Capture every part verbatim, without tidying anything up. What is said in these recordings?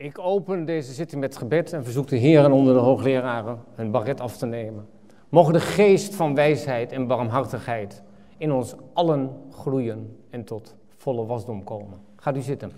Ik open deze zitting met gebed en verzoek de heren onder de hoogleraren hun baret af te nemen. Mogen de geest van wijsheid en barmhartigheid in ons allen groeien en tot volle wasdom komen. Gaat u zitten.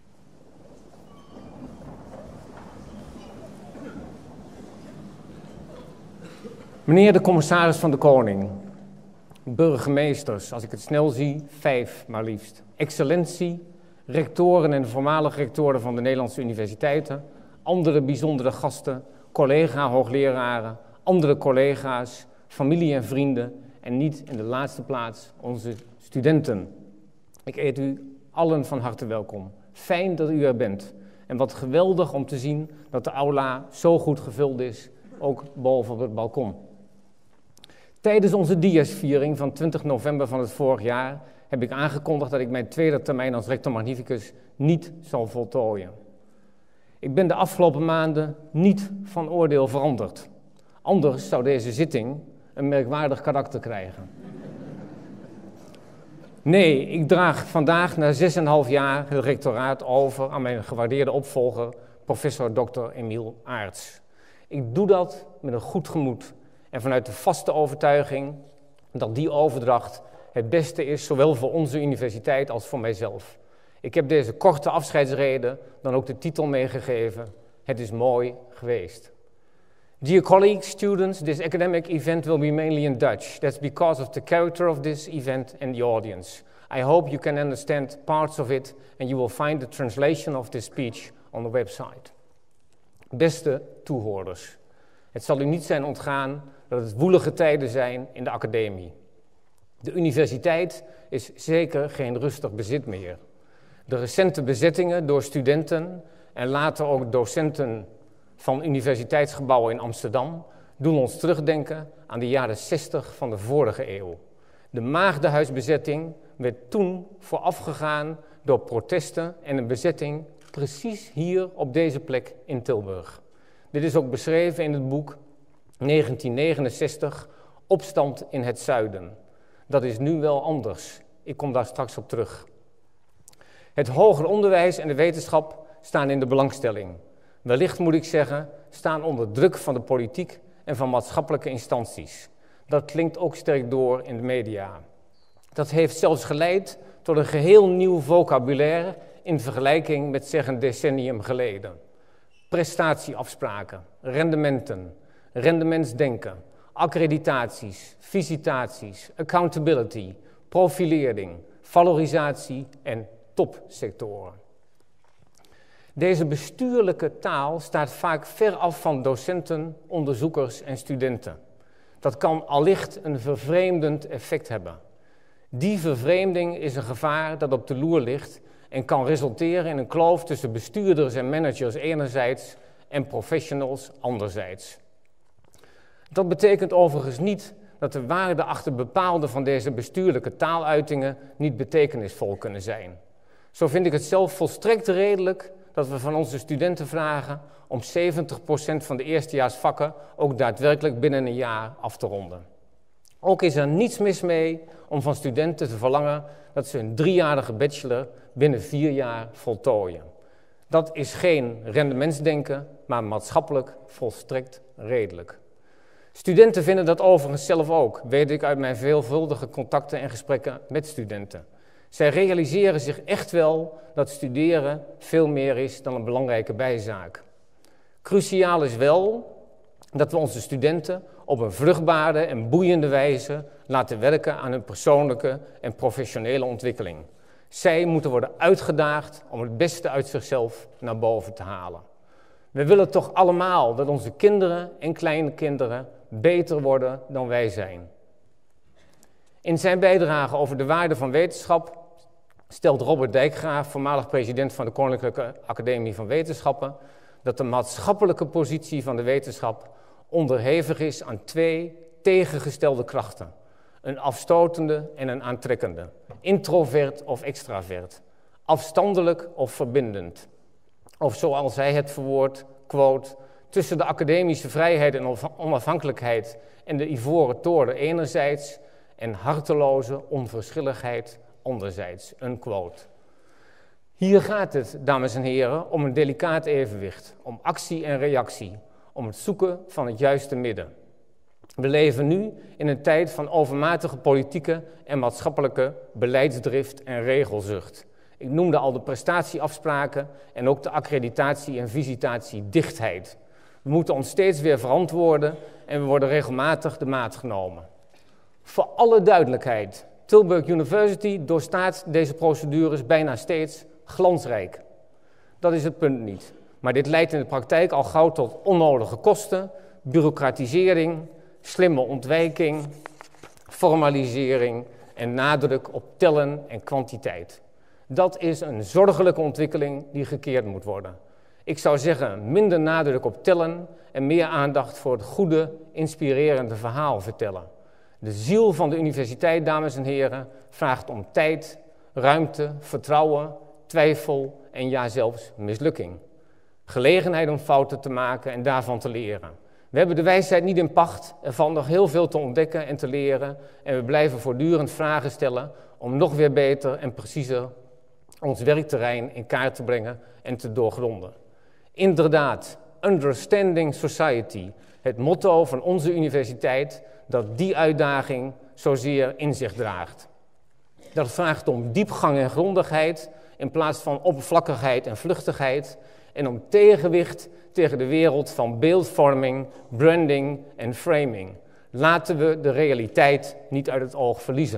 Meneer de commissaris van de Koning, burgemeesters, als ik het snel zie, vijf maar liefst, excellentie, rectoren en voormalige rectoren van de Nederlandse universiteiten, andere bijzondere gasten, collega-hoogleraren, andere collega's, familie en vrienden en niet in de laatste plaats onze studenten. Ik heet u allen van harte welkom. Fijn dat u er bent. En wat geweldig om te zien dat de aula zo goed gevuld is, ook boven op het balkon. Tijdens onze diasviering van twintig november van het vorig jaar heb ik aangekondigd dat ik mijn tweede termijn als rector magnificus niet zal voltooien. Ik ben de afgelopen maanden niet van oordeel veranderd. Anders zou deze zitting een merkwaardig karakter krijgen. Nee, ik draag vandaag na zes en een half jaar het rectoraat over aan mijn gewaardeerde opvolger, professor dokter Emiel Aerts. Ik doe dat met een goed gemoed en vanuit de vaste overtuiging dat die overdracht het beste is, zowel voor onze universiteit als voor mijzelf. Ik heb deze korte afscheidsrede dan ook de titel meegegeven: Het is mooi geweest. Dear colleagues, students, this academic event will be mainly in Dutch. That's because of the character of this event and the audience. I hope you can understand parts of it and you will find the translation of this speech on the website. Beste toehoorders, het zal u niet zijn ontgaan dat het woelige tijden zijn in de academie. De universiteit is zeker geen rustig bezit meer. De recente bezettingen door studenten en later ook docenten van universiteitsgebouwen in Amsterdam doen ons terugdenken aan de jaren zestig van de vorige eeuw. De Maagdenhuisbezetting werd toen voorafgegaan door protesten en een bezetting precies hier op deze plek in Tilburg. Dit is ook beschreven in het boek negentien negenenzestig, Opstand in het Zuiden. Dat is nu wel anders. Ik kom daar straks op terug. Het hoger onderwijs en de wetenschap staan in de belangstelling. Wellicht moet ik zeggen, staan onder druk van de politiek en van maatschappelijke instanties. Dat klinkt ook sterk door in de media. Dat heeft zelfs geleid tot een geheel nieuw vocabulaire in vergelijking met zeg een decennium geleden. Prestatieafspraken, rendementen, rendementsdenken, accreditaties, visitaties, accountability, profilering, valorisatie en topsectoren. Deze bestuurlijke taal staat vaak ver af van docenten, onderzoekers en studenten. Dat kan allicht een vervreemdend effect hebben. Die vervreemding is een gevaar dat op de loer ligt en kan resulteren in een kloof tussen bestuurders en managers enerzijds en professionals anderzijds. Dat betekent overigens niet dat de waarden achter bepaalde van deze bestuurlijke taaluitingen niet betekenisvol kunnen zijn. Zo vind ik het zelf volstrekt redelijk dat we van onze studenten vragen om zeventig procent van de eerstejaarsvakken ook daadwerkelijk binnen een jaar af te ronden. Ook is er niets mis mee om van studenten te verlangen dat ze een driejarige bachelor binnen vier jaar voltooien. Dat is geen rendementsdenken, maar maatschappelijk volstrekt redelijk. Studenten vinden dat overigens zelf ook, weet ik uit mijn veelvuldige contacten en gesprekken met studenten. Zij realiseren zich echt wel dat studeren veel meer is dan een belangrijke bijzaak. Cruciaal is wel dat we onze studenten op een vruchtbare en boeiende wijze laten werken aan hun persoonlijke en professionele ontwikkeling. Zij moeten worden uitgedaagd om het beste uit zichzelf naar boven te halen. We willen toch allemaal dat onze kinderen en kleinkinderen beter worden dan wij zijn. In zijn bijdrage over de waarde van wetenschap stelt Robert Dijkgraaf, voormalig president van de Koninklijke Academie van Wetenschappen, dat de maatschappelijke positie van de wetenschap onderhevig is aan twee tegengestelde krachten. Een afstotende en een aantrekkende. Introvert of extravert. Afstandelijk of verbindend. Of zoals hij het verwoordt, quote, tussen de academische vrijheid en onafhankelijkheid en de ivoren toren enerzijds en harteloze onverschilligheid anderzijds, een quote. Hier gaat het, dames en heren, om een delicaat evenwicht, om actie en reactie, om het zoeken van het juiste midden. We leven nu in een tijd van overmatige politieke en maatschappelijke beleidsdrift en regelzucht. Ik noemde al de prestatieafspraken en ook de accreditatie- en visitatiedichtheid. We moeten ons steeds weer verantwoorden en we worden regelmatig de maat genomen. Voor alle duidelijkheid, Tilburg University doorstaat deze procedures bijna steeds glansrijk. Dat is het punt niet. Maar dit leidt in de praktijk al gauw tot onnodige kosten, bureaucratisering, slimme ontwijking, formalisering en nadruk op tellen en kwantiteit. Dat is een zorgelijke ontwikkeling die gekeerd moet worden. Ik zou zeggen, minder nadruk op tellen en meer aandacht voor het goede, inspirerende verhaal vertellen. De ziel van de universiteit, dames en heren, vraagt om tijd, ruimte, vertrouwen, twijfel en ja zelfs mislukking. Gelegenheid om fouten te maken en daarvan te leren. We hebben de wijsheid niet in pacht, er valt nog heel veel te ontdekken en te leren en we blijven voortdurend vragen stellen om nog weer beter en preciezer ons werkterrein in kaart te brengen en te doorgronden. Inderdaad, Understanding Society, het motto van onze universiteit, dat die uitdaging zozeer in zich draagt. Dat vraagt om diepgang en grondigheid in plaats van oppervlakkigheid en vluchtigheid en om tegenwicht tegen de wereld van beeldvorming, branding en framing. Laten we de realiteit niet uit het oog verliezen.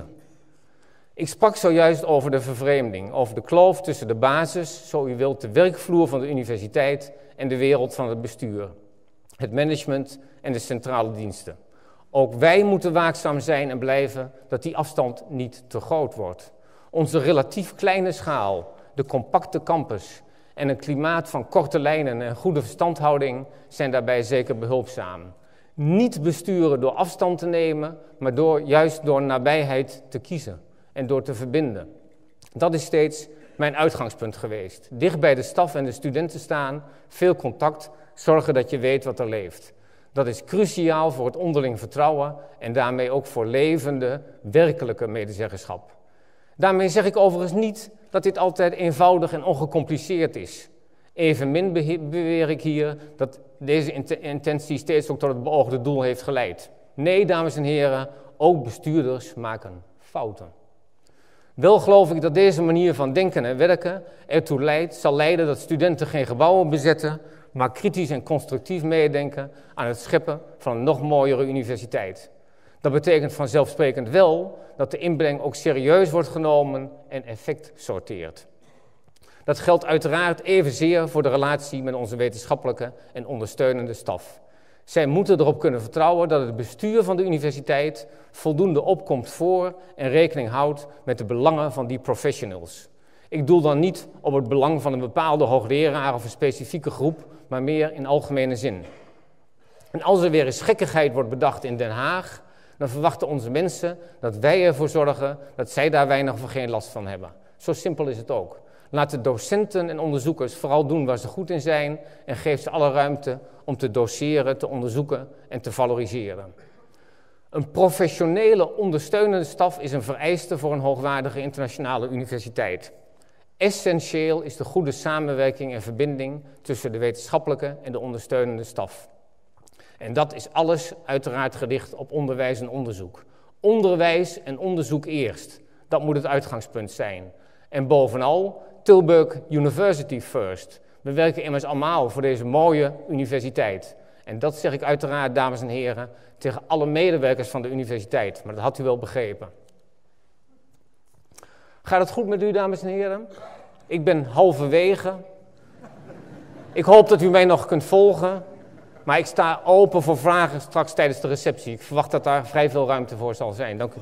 Ik sprak zojuist over de vervreemding, over de kloof tussen de basis, zo u wilt, de werkvloer van de universiteit en de wereld van het bestuur, het management en de centrale diensten. Ook wij moeten waakzaam zijn en blijven dat die afstand niet te groot wordt. Onze relatief kleine schaal, de compacte campus en een klimaat van korte lijnen en goede verstandhouding zijn daarbij zeker behulpzaam. Niet besturen door afstand te nemen, maar door, juist door nabijheid te kiezen en door te verbinden. Dat is steeds mijn uitgangspunt geweest. Dicht bij de staf en de studenten staan, veel contact, zorgen dat je weet wat er leeft. Dat is cruciaal voor het onderling vertrouwen en daarmee ook voor levende, werkelijke medezeggenschap. Daarmee zeg ik overigens niet dat dit altijd eenvoudig en ongecompliceerd is. Evenmin beweer ik hier dat deze intentie steeds ook tot het beoogde doel heeft geleid. Nee, dames en heren, ook bestuurders maken fouten. Wel geloof ik dat deze manier van denken en werken ertoe leidt, zal leiden dat studenten geen gebouwen bezetten, maar kritisch en constructief meedenken aan het scheppen van een nog mooiere universiteit. Dat betekent vanzelfsprekend wel dat de inbreng ook serieus wordt genomen en effect sorteert. Dat geldt uiteraard evenzeer voor de relatie met onze wetenschappelijke en ondersteunende staf. Zij moeten erop kunnen vertrouwen dat het bestuur van de universiteit voldoende opkomt voor en rekening houdt met de belangen van die professionals. Ik doel dan niet op het belang van een bepaalde hoogleraar of een specifieke groep, maar meer in algemene zin. En als er weer eens gekkigheid wordt bedacht in Den Haag, dan verwachten onze mensen dat wij ervoor zorgen dat zij daar weinig of geen last van hebben. Zo simpel is het ook. Laat de docenten en onderzoekers vooral doen waar ze goed in zijn en geef ze alle ruimte om te doseren, te onderzoeken en te valoriseren. Een professionele ondersteunende staf is een vereiste voor een hoogwaardige internationale universiteit. Essentieel is de goede samenwerking en verbinding tussen de wetenschappelijke en de ondersteunende staf. En dat is alles uiteraard gericht op onderwijs en onderzoek. Onderwijs en onderzoek eerst, dat moet het uitgangspunt zijn. En bovenal Tilburg University first. We werken immers allemaal voor deze mooie universiteit. En dat zeg ik uiteraard, dames en heren, tegen alle medewerkers van de universiteit. Maar dat had u wel begrepen. Gaat het goed met u, dames en heren? Ik ben halverwege. Ik hoop dat u mij nog kunt volgen. Maar ik sta open voor vragen straks tijdens de receptie. Ik verwacht dat daar vrij veel ruimte voor zal zijn. Dank u.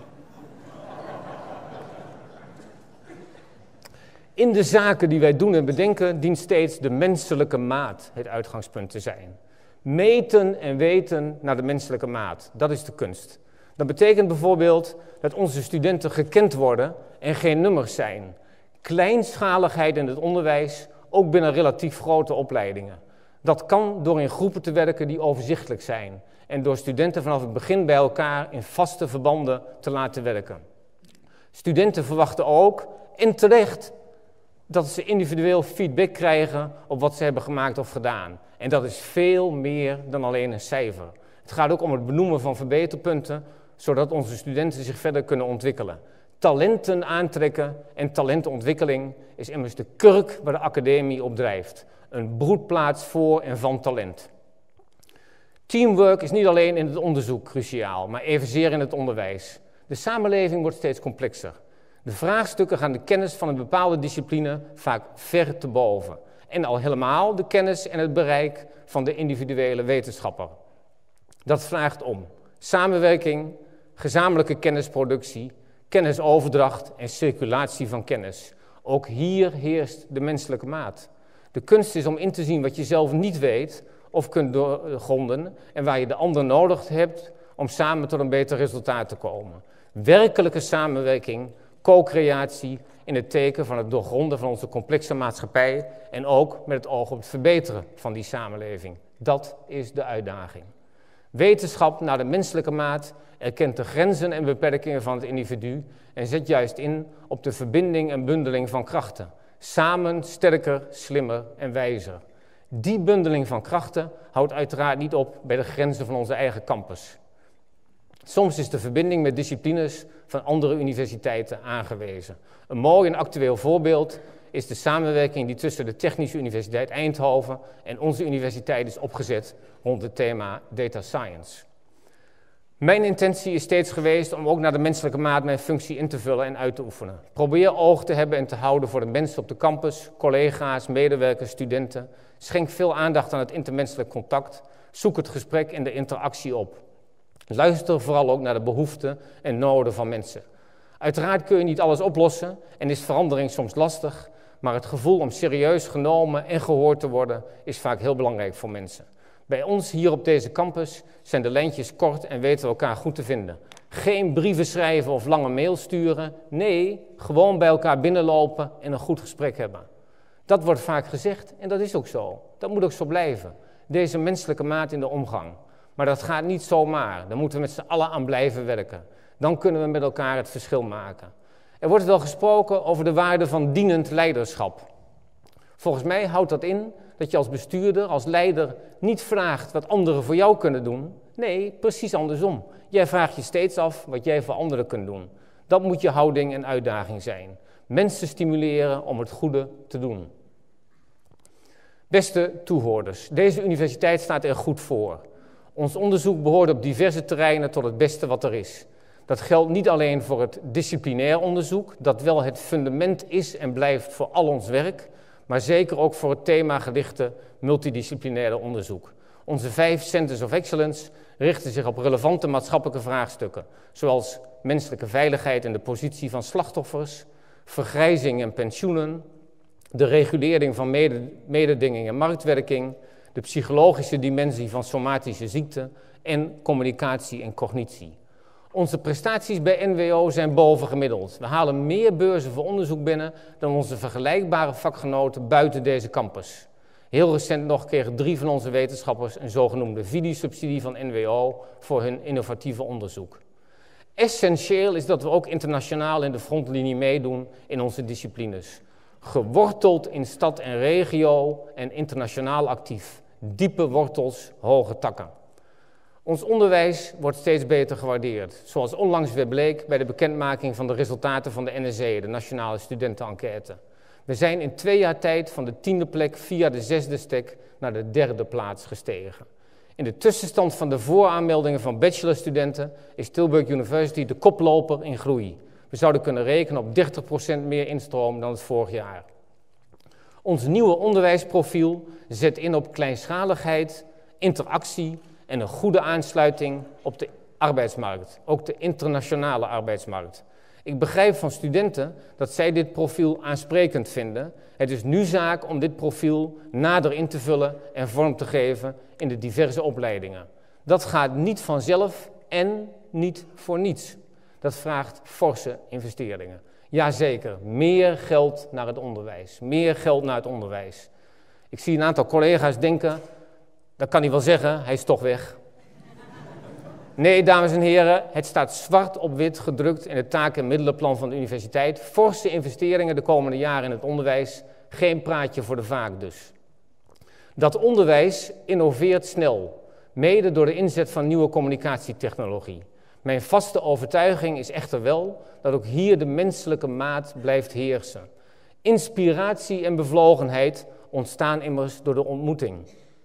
In de zaken die wij doen en bedenken dient steeds de menselijke maat het uitgangspunt te zijn. Meten en weten naar de menselijke maat, dat is de kunst. Dat betekent bijvoorbeeld dat onze studenten gekend worden en geen nummers zijn. Kleinschaligheid in het onderwijs, ook binnen relatief grote opleidingen. Dat kan door in groepen te werken die overzichtelijk zijn en door studenten vanaf het begin bij elkaar in vaste verbanden te laten werken. Studenten verwachten ook, en terecht, dat ze individueel feedback krijgen op wat ze hebben gemaakt of gedaan. En dat is veel meer dan alleen een cijfer. Het gaat ook om het benoemen van verbeterpunten, zodat onze studenten zich verder kunnen ontwikkelen. Talenten aantrekken en talentenontwikkeling is immers de kurk waar de academie op drijft. Een broedplaats voor en van talent. Teamwork is niet alleen in het onderzoek cruciaal, maar evenzeer in het onderwijs. De samenleving wordt steeds complexer. De vraagstukken gaan de kennis van een bepaalde discipline vaak ver te boven. En al helemaal de kennis en het bereik van de individuele wetenschapper. Dat vraagt om samenwerking, gezamenlijke kennisproductie, kennisoverdracht en circulatie van kennis. Ook hier heerst de menselijke maat. De kunst is om in te zien wat je zelf niet weet of kunt doorgronden en waar je de ander nodig hebt om samen tot een beter resultaat te komen. Werkelijke samenwerking, co-creatie in het teken van het doorgronden van onze complexe maatschappij en ook met het oog op het verbeteren van die samenleving. Dat is de uitdaging. Wetenschap naar de menselijke maat erkent de grenzen en beperkingen van het individu en zet juist in op de verbinding en bundeling van krachten. Samen sterker, slimmer en wijzer. Die bundeling van krachten houdt uiteraard niet op bij de grenzen van onze eigen campus. Soms is de verbinding met disciplines van andere universiteiten aangewezen. Een mooi en actueel voorbeeld is de samenwerking die tussen de Technische Universiteit Eindhoven en onze universiteit is opgezet rond het thema Data Science. Mijn intentie is steeds geweest om ook naar de menselijke maat mijn functie in te vullen en uit te oefenen. Probeer oog te hebben en te houden voor de mensen op de campus, collega's, medewerkers, studenten. Schenk veel aandacht aan het intermenselijk contact. Zoek het gesprek en de interactie op. Luister vooral ook naar de behoeften en noden van mensen. Uiteraard kun je niet alles oplossen en is verandering soms lastig, maar het gevoel om serieus genomen en gehoord te worden is vaak heel belangrijk voor mensen. Bij ons hier op deze campus zijn de lijntjes kort en weten we elkaar goed te vinden. Geen brieven schrijven of lange mails sturen, nee, gewoon bij elkaar binnenlopen en een goed gesprek hebben. Dat wordt vaak gezegd en dat is ook zo. Dat moet ook zo blijven. Deze menselijke maat in de omgang. Maar dat gaat niet zomaar. Daar moeten we met z'n allen aan blijven werken. Dan kunnen we met elkaar het verschil maken. Er wordt wel gesproken over de waarde van dienend leiderschap. Volgens mij houdt dat in dat je als bestuurder, als leider niet vraagt wat anderen voor jou kunnen doen. Nee, precies andersom. Jij vraagt je steeds af wat jij voor anderen kunt doen. Dat moet je houding en uitdaging zijn. Mensen stimuleren om het goede te doen. Beste toehoorders, deze universiteit staat er goed voor. Ons onderzoek behoort op diverse terreinen tot het beste wat er is. Dat geldt niet alleen voor het disciplinair onderzoek, dat wel het fundament is en blijft voor al ons werk, maar zeker ook voor het themagerichte multidisciplinaire onderzoek. Onze vijf Centers of Excellence richten zich op relevante maatschappelijke vraagstukken, zoals menselijke veiligheid en de positie van slachtoffers, vergrijzing en pensioenen, de regulering van mede, mededinging en marktwerking, de psychologische dimensie van somatische ziekten en communicatie en cognitie. Onze prestaties bij N W O zijn bovengemiddeld. We halen meer beurzen voor onderzoek binnen dan onze vergelijkbare vakgenoten buiten deze campus. Heel recent nog kregen drie van onze wetenschappers een zogenoemde V I D I-subsidie van N W O voor hun innovatieve onderzoek. Essentieel is dat we ook internationaal in de frontlinie meedoen in onze disciplines. Geworteld in stad en regio en internationaal actief. Diepe wortels, hoge takken. Ons onderwijs wordt steeds beter gewaardeerd, zoals onlangs weer bleek bij de bekendmaking van de resultaten van de N S E, de Nationale Studentenenquête. We zijn in twee jaar tijd van de tiende plek via de zesde stek naar de derde plaats gestegen. In de tussenstand van de vooraanmeldingen van bachelorstudenten is Tilburg University de koploper in groei. We zouden kunnen rekenen op dertig procent meer instroom dan het vorig jaar. Ons nieuwe onderwijsprofiel zet in op kleinschaligheid, interactie en een goede aansluiting op de arbeidsmarkt, ook de internationale arbeidsmarkt. Ik begrijp van studenten dat zij dit profiel aansprekend vinden. Het is nu zaak om dit profiel nader in te vullen en vorm te geven in de diverse opleidingen. Dat gaat niet vanzelf en niet voor niets. Dat vraagt forse investeringen. Jazeker, meer geld naar het onderwijs. Meer geld naar het onderwijs. Ik zie een aantal collega's denken, dat kan hij wel zeggen, hij is toch weg. Nee, dames en heren, het staat zwart op wit gedrukt in het taak- en middelenplan van de universiteit. Forse investeringen de komende jaren in het onderwijs, geen praatje voor de vaak dus. Dat onderwijs innoveert snel, mede door de inzet van nieuwe communicatietechnologie. Mijn vaste overtuiging is echter wel dat ook hier de menselijke maat blijft heersen. Inspiratie en bevlogenheid ontstaan immers door de ontmoeting.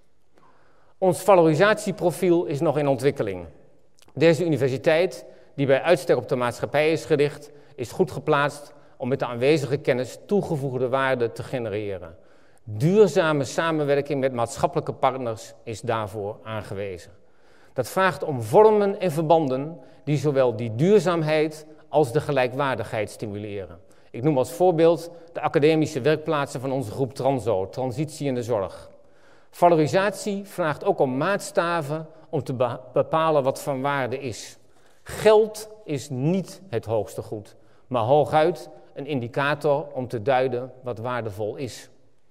Ons valorisatieprofiel is nog in ontwikkeling. Deze universiteit, die bij uitstek op de maatschappij is gericht, is goed geplaatst om met de aanwezige kennis toegevoegde waarde te genereren. Duurzame samenwerking met maatschappelijke partners is daarvoor aangewezen. Dat vraagt om vormen en verbanden die zowel die duurzaamheid als de gelijkwaardigheid stimuleren. Ik noem als voorbeeld de academische werkplaatsen van onze groep Transo, Transitie in de Zorg. Valorisatie vraagt ook om maatstaven om te be- bepalen wat van waarde is. Geld is niet het hoogste goed, maar hooguit een indicator om te duiden wat waardevol is.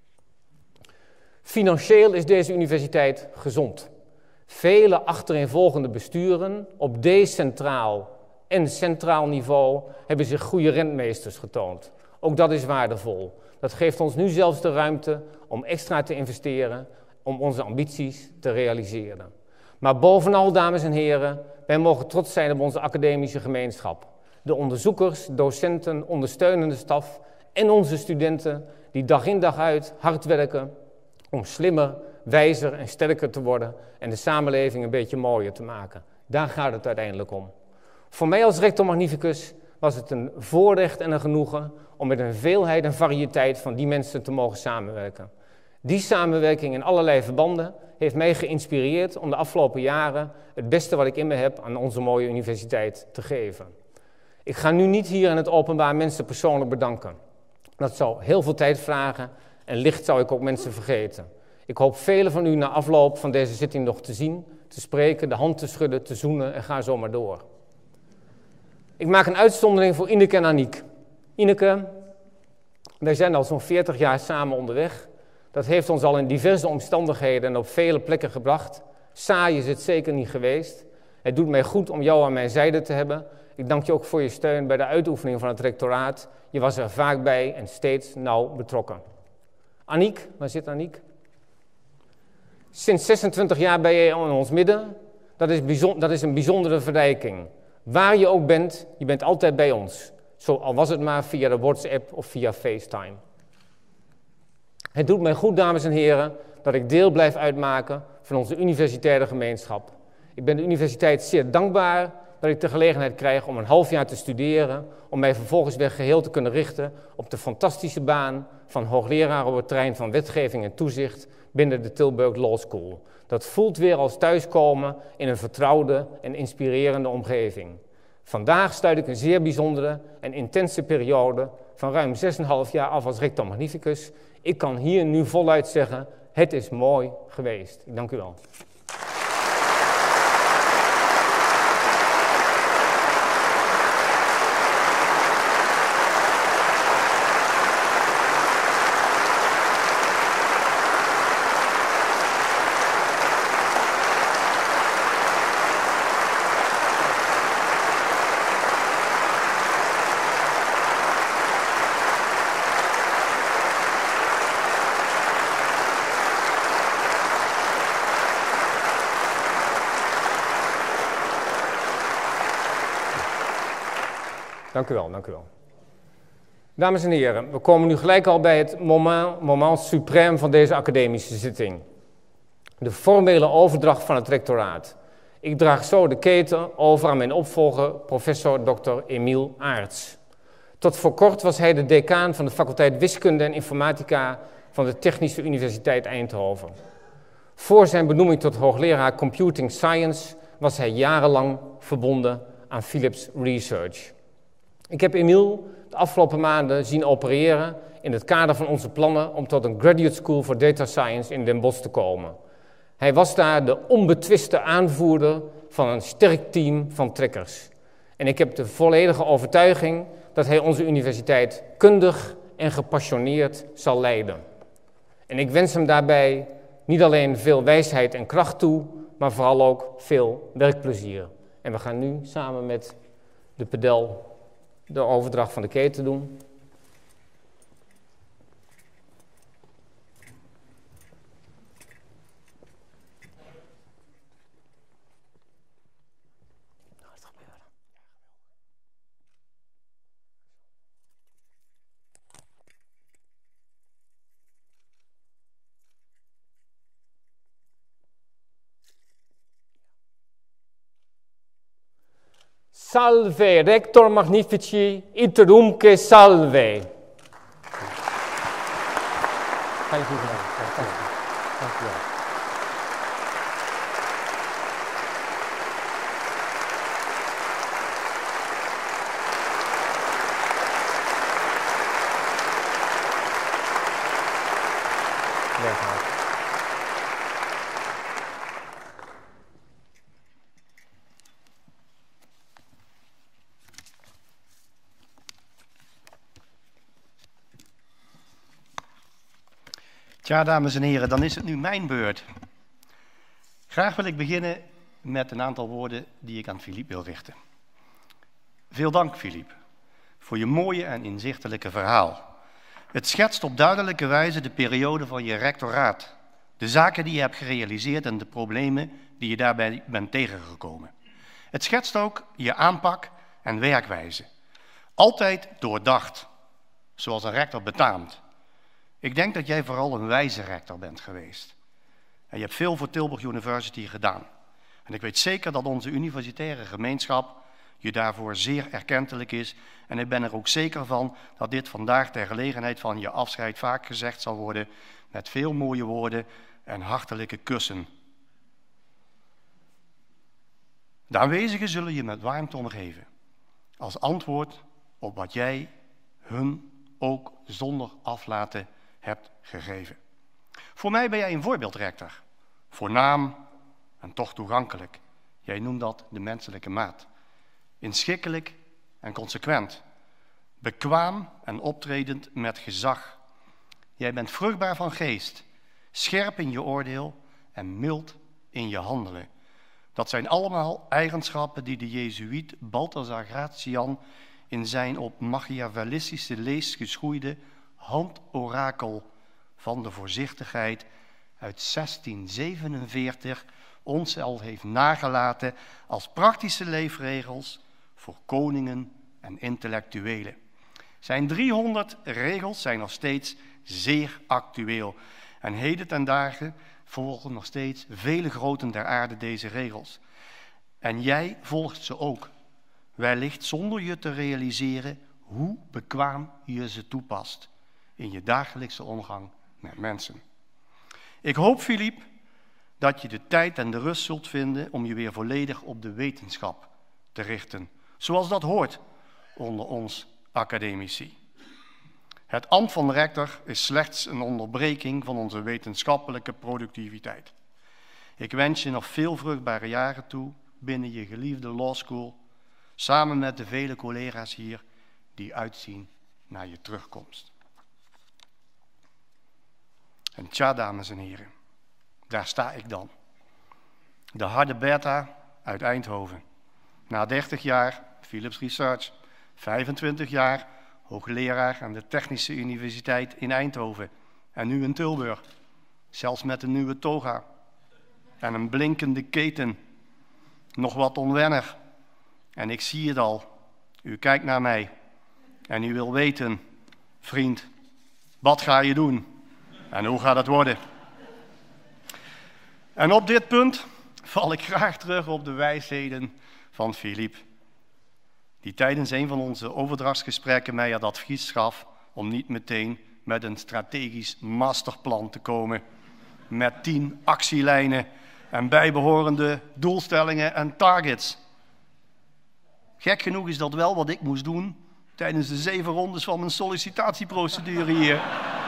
Financieel is deze universiteit gezond. Vele achtereenvolgende besturen op decentraal en centraal niveau hebben zich goede rentmeesters getoond. Ook dat is waardevol. Dat geeft ons nu zelfs de ruimte om extra te investeren, om onze ambities te realiseren. Maar bovenal, dames en heren, wij mogen trots zijn op onze academische gemeenschap. De onderzoekers, docenten, ondersteunende staf en onze studenten die dag in dag uit hard werken om slimmer, wijzer en sterker te worden en de samenleving een beetje mooier te maken. Daar gaat het uiteindelijk om. Voor mij als rector magnificus was het een voorrecht en een genoegen om met een veelheid en variëteit van die mensen te mogen samenwerken. Die samenwerking in allerlei verbanden heeft mij geïnspireerd om de afgelopen jaren het beste wat ik in me heb aan onze mooie universiteit te geven. Ik ga nu niet hier in het openbaar mensen persoonlijk bedanken. Dat zou heel veel tijd vragen en licht zou ik ook mensen vergeten. Ik hoop velen van u na afloop van deze zitting nog te zien, te spreken, de hand te schudden, te zoenen en ga zo maar door. Ik maak een uitzondering voor Ineke en Aniek. Ineke, wij zijn al zo'n veertig jaar samen onderweg. Dat heeft ons al in diverse omstandigheden en op vele plekken gebracht. Saai is het zeker niet geweest. Het doet mij goed om jou aan mijn zijde te hebben. Ik dank je ook voor je steun bij de uitoefening van het rectoraat. Je was er vaak bij en steeds nauw betrokken. Aniek, waar zit Aniek? Sinds zesentwintig jaar ben je in ons midden. Dat is, bijzonder, dat is een bijzondere verrijking. Waar je ook bent, je bent altijd bij ons. Zo, al was het maar via de WhatsApp of via FaceTime. Het doet mij goed, dames en heren, dat ik deel blijf uitmaken van onze universitaire gemeenschap. Ik ben de universiteit zeer dankbaar dat ik de gelegenheid krijg om een half jaar te studeren, om mij vervolgens weer geheel te kunnen richten op de fantastische baan van hoogleraar op het terrein van wetgeving en toezicht binnen de Tilburg Law School. Dat voelt weer als thuiskomen in een vertrouwde en inspirerende omgeving. Vandaag sluit ik een zeer bijzondere en intense periode van ruim zes en een half jaar af als rector magnificus. Ik kan hier nu voluit zeggen, het is mooi geweest. Ik dank u wel. Dank u wel, dank u wel. Dames en heren, we komen nu gelijk al bij het moment, moment suprême van deze academische zitting. De formele overdracht van het rectoraat. Ik draag zo de keten over aan mijn opvolger, professor dokter Emiel Aerts. Tot voor kort was hij de decaan van de faculteit Wiskunde en Informatica van de Technische Universiteit Eindhoven. Voor zijn benoeming tot hoogleraar Computing Science was hij jarenlang verbonden aan Philips Research. Ik heb Emiel de afgelopen maanden zien opereren in het kader van onze plannen om tot een graduate school for data science in Den Bosch te komen. Hij was daar de onbetwiste aanvoerder van een sterk team van trekkers. En ik heb de volledige overtuiging dat hij onze universiteit kundig en gepassioneerd zal leiden. En ik wens hem daarbij niet alleen veel wijsheid en kracht toe, maar vooral ook veel werkplezier. En we gaan nu samen met de pedel de overdracht van de keten doen. Salve, rector magnifici, iterumque salve. Dank u wel. Dank u wel. Ja, dames en heren, dan is het nu mijn beurt. Graag wil ik beginnen met een aantal woorden die ik aan Philippe wil richten. Veel dank, Philippe, voor je mooie en inzichtelijke verhaal. Het schetst op duidelijke wijze de periode van je rectoraat, de zaken die je hebt gerealiseerd en de problemen die je daarbij bent tegengekomen. Het schetst ook je aanpak en werkwijze. Altijd doordacht, zoals een rector betaamt. Ik denk dat jij vooral een wijze rector bent geweest. En je hebt veel voor Tilburg University gedaan. En ik weet zeker dat onze universitaire gemeenschap je daarvoor zeer erkentelijk is. En ik ben er ook zeker van dat dit vandaag ter gelegenheid van je afscheid vaak gezegd zal worden met veel mooie woorden en hartelijke kussen. De aanwezigen zullen je met warmte omgeven. Als antwoord op wat jij hun ook zonder aflaten hebt gegeven. Voor mij ben jij een voorbeeldrector. Voornaam en toch toegankelijk. Jij noemt dat de menselijke maat. Inschikkelijk en consequent. Bekwaam en optredend met gezag. Jij bent vruchtbaar van geest. Scherp in je oordeel en mild in je handelen. Dat zijn allemaal eigenschappen die de Jezuïet Balthasar Gracian in zijn op Machiavellistische leest geschoeide handorakel van de voorzichtigheid uit zestien zevenenveertig ons al heeft nagelaten als praktische leefregels voor koningen en intellectuelen. Zijn driehonderd regels zijn nog steeds zeer actueel en heden ten dagen volgen nog steeds vele groten der aarde deze regels. En jij volgt ze ook, wellicht zonder je te realiseren hoe bekwaam je ze toepast in je dagelijkse omgang met mensen. Ik hoop, Philippe, dat je de tijd en de rust zult vinden om je weer volledig op de wetenschap te richten, zoals dat hoort onder ons academici. Het ambt van rector is slechts een onderbreking van onze wetenschappelijke productiviteit. Ik wens je nog veel vruchtbare jaren toe binnen je geliefde law school, samen met de vele collega's hier die uitzien naar je terugkomst. En tja, dames en heren, daar sta ik dan. De harde beta uit Eindhoven. Na dertig jaar Philips Research, vijfentwintig jaar hoogleraar aan de Technische Universiteit in Eindhoven en nu in Tilburg. Zelfs met een nieuwe toga en een blinkende keten. Nog wat onwennig. En ik zie het al. U kijkt naar mij en u wil weten, vriend, wat ga je doen? En hoe gaat het worden? En op dit punt val ik graag terug op de wijsheden van Philippe, die tijdens een van onze overdrachtsgesprekken mij het advies gaf om niet meteen met een strategisch masterplan te komen, met tien actielijnen en bijbehorende doelstellingen en targets. Gek genoeg is dat wel wat ik moest doen tijdens de zeven rondes van mijn sollicitatieprocedure hier.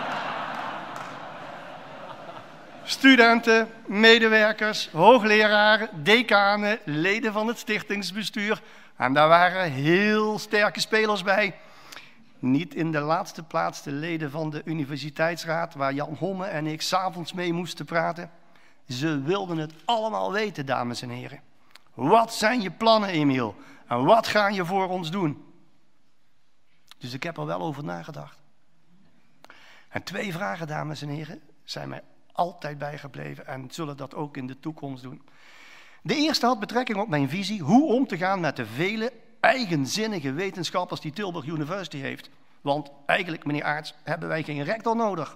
Studenten, medewerkers, hoogleraren, decanen, leden van het stichtingsbestuur. En daar waren heel sterke spelers bij. Niet in de laatste plaats de leden van de universiteitsraad, waar Jan Homme en ik 's avonds mee moesten praten. Ze wilden het allemaal weten, dames en heren. Wat zijn je plannen, Emiel? En wat ga je voor ons doen? Dus ik heb er wel over nagedacht. En twee vragen, dames en heren, zijn mij altijd bijgebleven en zullen dat ook in de toekomst doen. De eerste had betrekking op mijn visie hoe om te gaan met de vele eigenzinnige wetenschappers die Tilburg University heeft. Want eigenlijk, meneer Aerts, hebben wij geen rector nodig.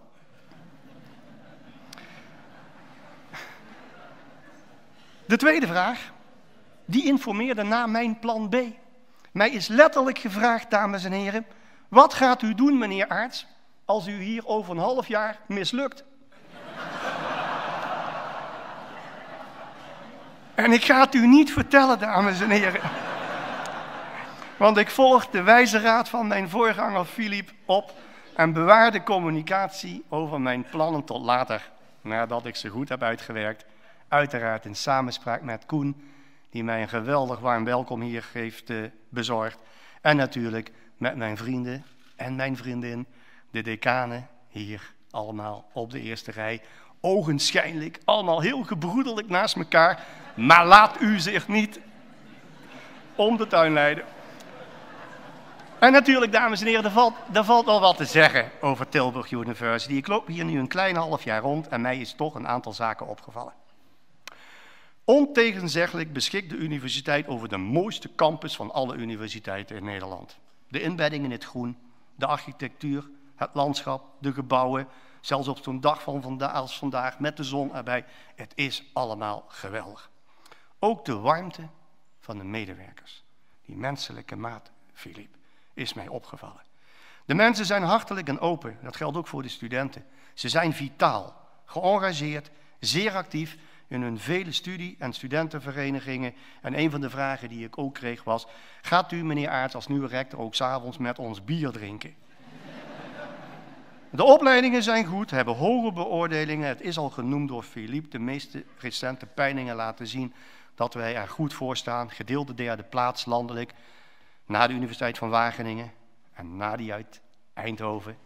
De tweede vraag, die informeerde na mijn plan B. Mij is letterlijk gevraagd, dames en heren, wat gaat u doen, meneer Aerts, als u hier over een half jaar mislukt? En ik ga het u niet vertellen, dames en heren. Want ik volg de wijze raad van mijn voorganger Philippe op en bewaar de communicatie over mijn plannen tot later, nadat ik ze goed heb uitgewerkt. Uiteraard in samenspraak met Koen, die mij een geweldig warm welkom hier heeft uh, bezorgd. En natuurlijk met mijn vrienden en mijn vriendin, de decanen, hier allemaal op de eerste rij. Ogenschijnlijk, allemaal heel gebroederlijk naast elkaar. Maar laat u zich niet om de tuin leiden. En natuurlijk, dames en heren, er valt, er valt wel wat te zeggen over Tilburg University. Ik loop hier nu een klein half jaar rond en mij is toch een aantal zaken opgevallen. Ontegenzeggelijk beschikt de universiteit over de mooiste campus van alle universiteiten in Nederland. De inbedding in het groen, de architectuur, het landschap, de gebouwen, zelfs op zo'n dag van vandaag, als vandaag met de zon erbij. Het is allemaal geweldig. Ook de warmte van de medewerkers, die menselijke maat, Philippe, is mij opgevallen. De mensen zijn hartelijk en open, dat geldt ook voor de studenten. Ze zijn vitaal, geëngageerd, zeer actief in hun vele studie- en studentenverenigingen. En een van de vragen die ik ook kreeg was, gaat u, meneer Aerts, als nieuwe rector ook 's avonds met ons bier drinken? De opleidingen zijn goed, hebben hoge beoordelingen. Het is al genoemd door Philippe. De meeste recente peilingen laten zien dat wij er goed voor staan. Gedeelde derde plaats landelijk, na de Universiteit van Wageningen en na die uit Eindhoven.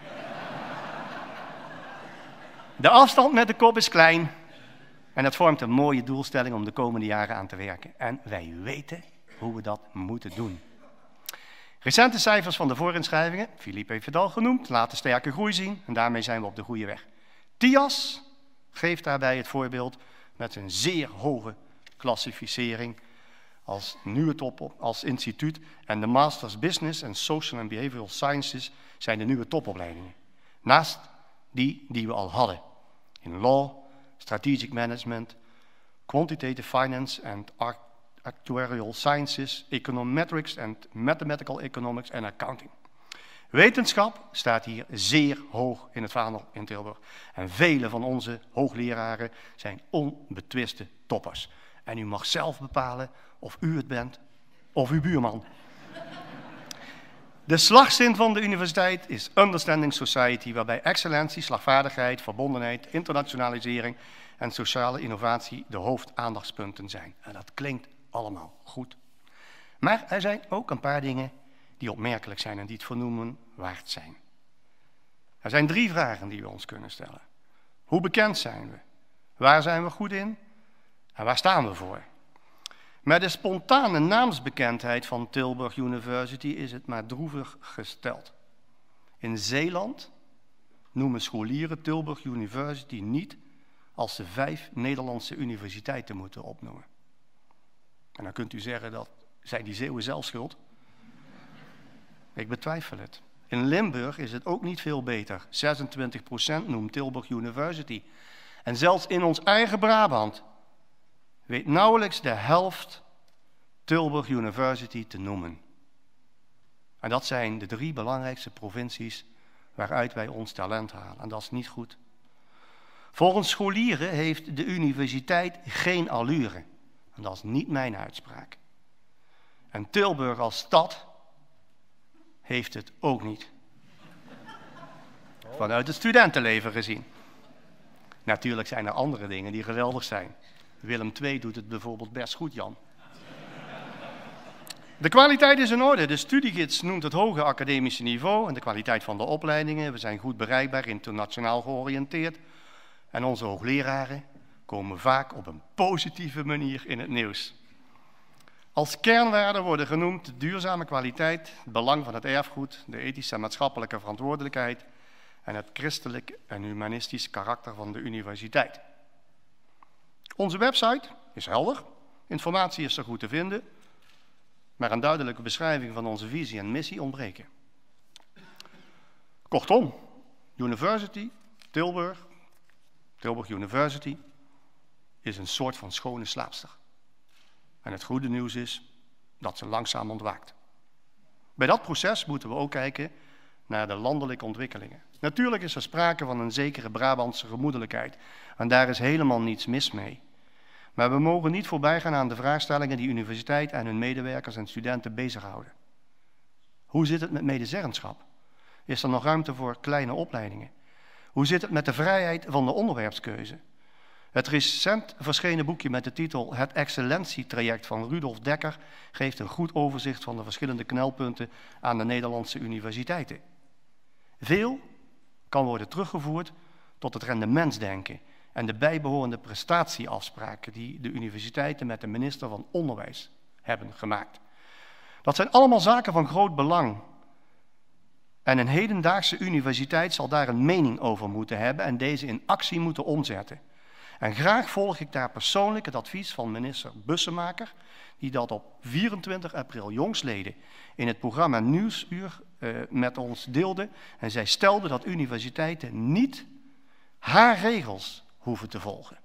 De afstand met de kop is klein en dat vormt een mooie doelstelling om de komende jaren aan te werken. En wij weten hoe we dat moeten doen. Recente cijfers van de voorinschrijvingen, Philippe heeft het al genoemd, laten sterke groei zien en daarmee zijn we op de goede weg. T I A S geeft daarbij het voorbeeld met een zeer hoge klassificering als nieuwe top als instituut en de Masters Business en Social and Behavioral Sciences zijn de nieuwe topopleidingen. Naast die die we al hadden in Law, Strategic Management, Quantitative Finance en Actuarial Sciences, Econometrics en Mathematical Economics en Accounting. Wetenschap staat hier zeer hoog in het vaandel in Tilburg. En vele van onze hoogleraren zijn onbetwiste toppers. En u mag zelf bepalen of u het bent of uw buurman. De slagzin van de universiteit is Understanding Society, waarbij excellentie, slagvaardigheid, verbondenheid, internationalisering en sociale innovatie de hoofdaandachtspunten zijn. En dat klinkt allemaal goed. Maar er zijn ook een paar dingen die opmerkelijk zijn en die het vernoemen waard zijn. Er zijn drie vragen die we ons kunnen stellen. Hoe bekend zijn we? Waar zijn we goed in? En waar staan we voor? Met de spontane naamsbekendheid van Tilburg University is het maar droevig gesteld. In Zeeland noemen scholieren Tilburg University niet als ze vijf Nederlandse universiteiten moeten opnoemen. En dan kunt u zeggen dat zijn die Zeeuwen zelf schuld. Ik betwijfel het. In Limburg is het ook niet veel beter. zesentwintig procent noemt Tilburg University. En zelfs in ons eigen Brabant weet nauwelijks de helft Tilburg University te noemen. En dat zijn de drie belangrijkste provincies waaruit wij ons talent halen. En dat is niet goed. Volgens scholieren heeft de universiteit geen allure. En dat is niet mijn uitspraak. En Tilburg als stad heeft het ook niet. Vanuit het studentenleven gezien. Natuurlijk zijn er andere dingen die geweldig zijn. Willem twee doet het bijvoorbeeld best goed, Jan. De kwaliteit is in orde. De studiegids noemt het hoge academische niveau en de kwaliteit van de opleidingen. We zijn goed bereikbaar, internationaal georiënteerd. En onze hoogleraren komen vaak op een positieve manier in het nieuws. Als kernwaarden worden genoemd de duurzame kwaliteit, het belang van het erfgoed, de ethische en maatschappelijke verantwoordelijkheid en het christelijk en humanistisch karakter van de universiteit. Onze website is helder, informatie is er goed te vinden, maar een duidelijke beschrijving van onze visie en missie ontbreken. Kortom, University, Tilburg, Tilburg University, is een soort van schone slaapster. En het goede nieuws is dat ze langzaam ontwaakt. Bij dat proces moeten we ook kijken naar de landelijke ontwikkelingen. Natuurlijk is er sprake van een zekere Brabantse gemoedelijkheid. En daar is helemaal niets mis mee. Maar we mogen niet voorbijgaan aan de vraagstellingen die universiteit en hun medewerkers en studenten bezighouden. Hoe zit het met medezeggenschap? Is er nog ruimte voor kleine opleidingen? Hoe zit het met de vrijheid van de onderwerpskeuze? Het recent verschenen boekje met de titel Het Excellentietraject van Rudolf Dekker geeft een goed overzicht van de verschillende knelpunten aan de Nederlandse universiteiten. Veel kan worden teruggevoerd tot het rendementsdenken en de bijbehorende prestatieafspraken die de universiteiten met de minister van Onderwijs hebben gemaakt. Dat zijn allemaal zaken van groot belang. En een hedendaagse universiteit zal daar een mening over moeten hebben en deze in actie moeten omzetten. En graag volg ik daar persoonlijk het advies van minister Bussemaker, die dat op vierentwintig april jongstleden in het programma Nieuwsuur uh, met ons deelde. En zij stelde dat universiteiten niet haar regels hoeven te volgen.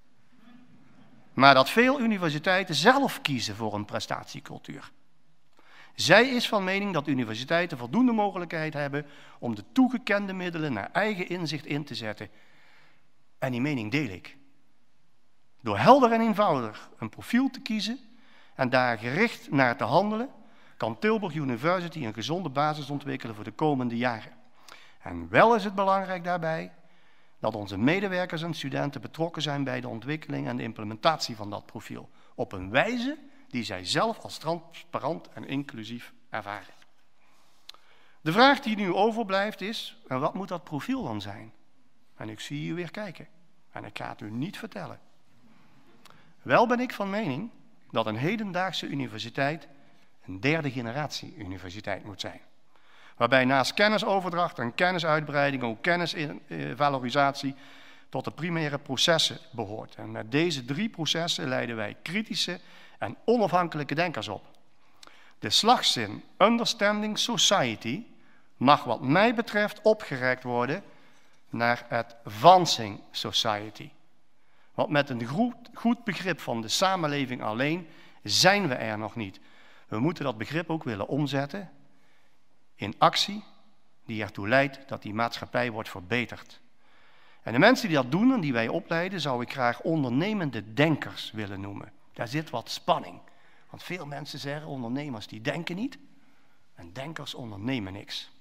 Maar dat veel universiteiten zelf kiezen voor een prestatiecultuur. Zij is van mening dat universiteiten voldoende mogelijkheid hebben om de toegekende middelen naar eigen inzicht in te zetten. En die mening deel ik. Door helder en eenvoudig een profiel te kiezen en daar gericht naar te handelen, kan Tilburg University een gezonde basis ontwikkelen voor de komende jaren. En wel is het belangrijk daarbij dat onze medewerkers en studenten betrokken zijn bij de ontwikkeling en de implementatie van dat profiel, op een wijze die zij zelf als transparant en inclusief ervaren. De vraag die nu overblijft is, en wat moet dat profiel dan zijn? En ik zie u weer kijken. En ik ga het u niet vertellen. Wel ben ik van mening dat een hedendaagse universiteit een derde generatie universiteit moet zijn. Waarbij naast kennisoverdracht en kennisuitbreiding ook kennisvalorisatie tot de primaire processen behoort. En met deze drie processen leiden wij kritische en onafhankelijke denkers op. De slagzin Understanding Society mag wat mij betreft opgerekt worden naar Advancing Society. Want met een goed, goed begrip van de samenleving alleen zijn we er nog niet. We moeten dat begrip ook willen omzetten in actie die ertoe leidt dat die maatschappij wordt verbeterd. En de mensen die dat doen en die wij opleiden, zou ik graag ondernemende denkers willen noemen. Daar zit wat spanning. Want veel mensen zeggen, ondernemers die denken niet en denkers ondernemen niks.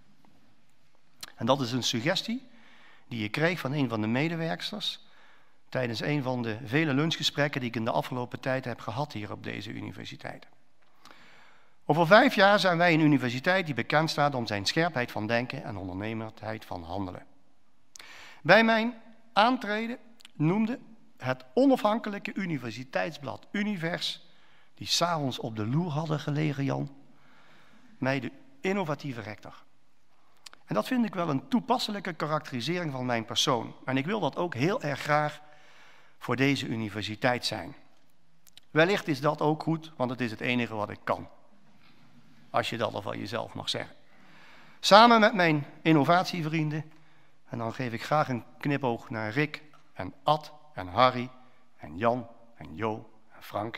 En dat is een suggestie die ik kreeg van een van de medewerksters tijdens een van de vele lunchgesprekken die ik in de afgelopen tijd heb gehad hier op deze universiteit. Over vijf jaar zijn wij een universiteit die bekend staat om zijn scherpheid van denken en ondernemendheid van handelen. Bij mijn aantreden noemde het onafhankelijke universiteitsblad Univers, die 's avonds op de loer hadden gelegen, Jan, mij de innovatieve rector. En dat vind ik wel een toepasselijke karakterisering van mijn persoon. En ik wil dat ook heel erg graag voor deze universiteit zijn. Wellicht is dat ook goed, want het is het enige wat ik kan. Als je dat al van jezelf mag zeggen. Samen met mijn innovatievrienden, en dan geef ik graag een knipoog naar Rick en Ad en Harry en Jan en Jo en Frank.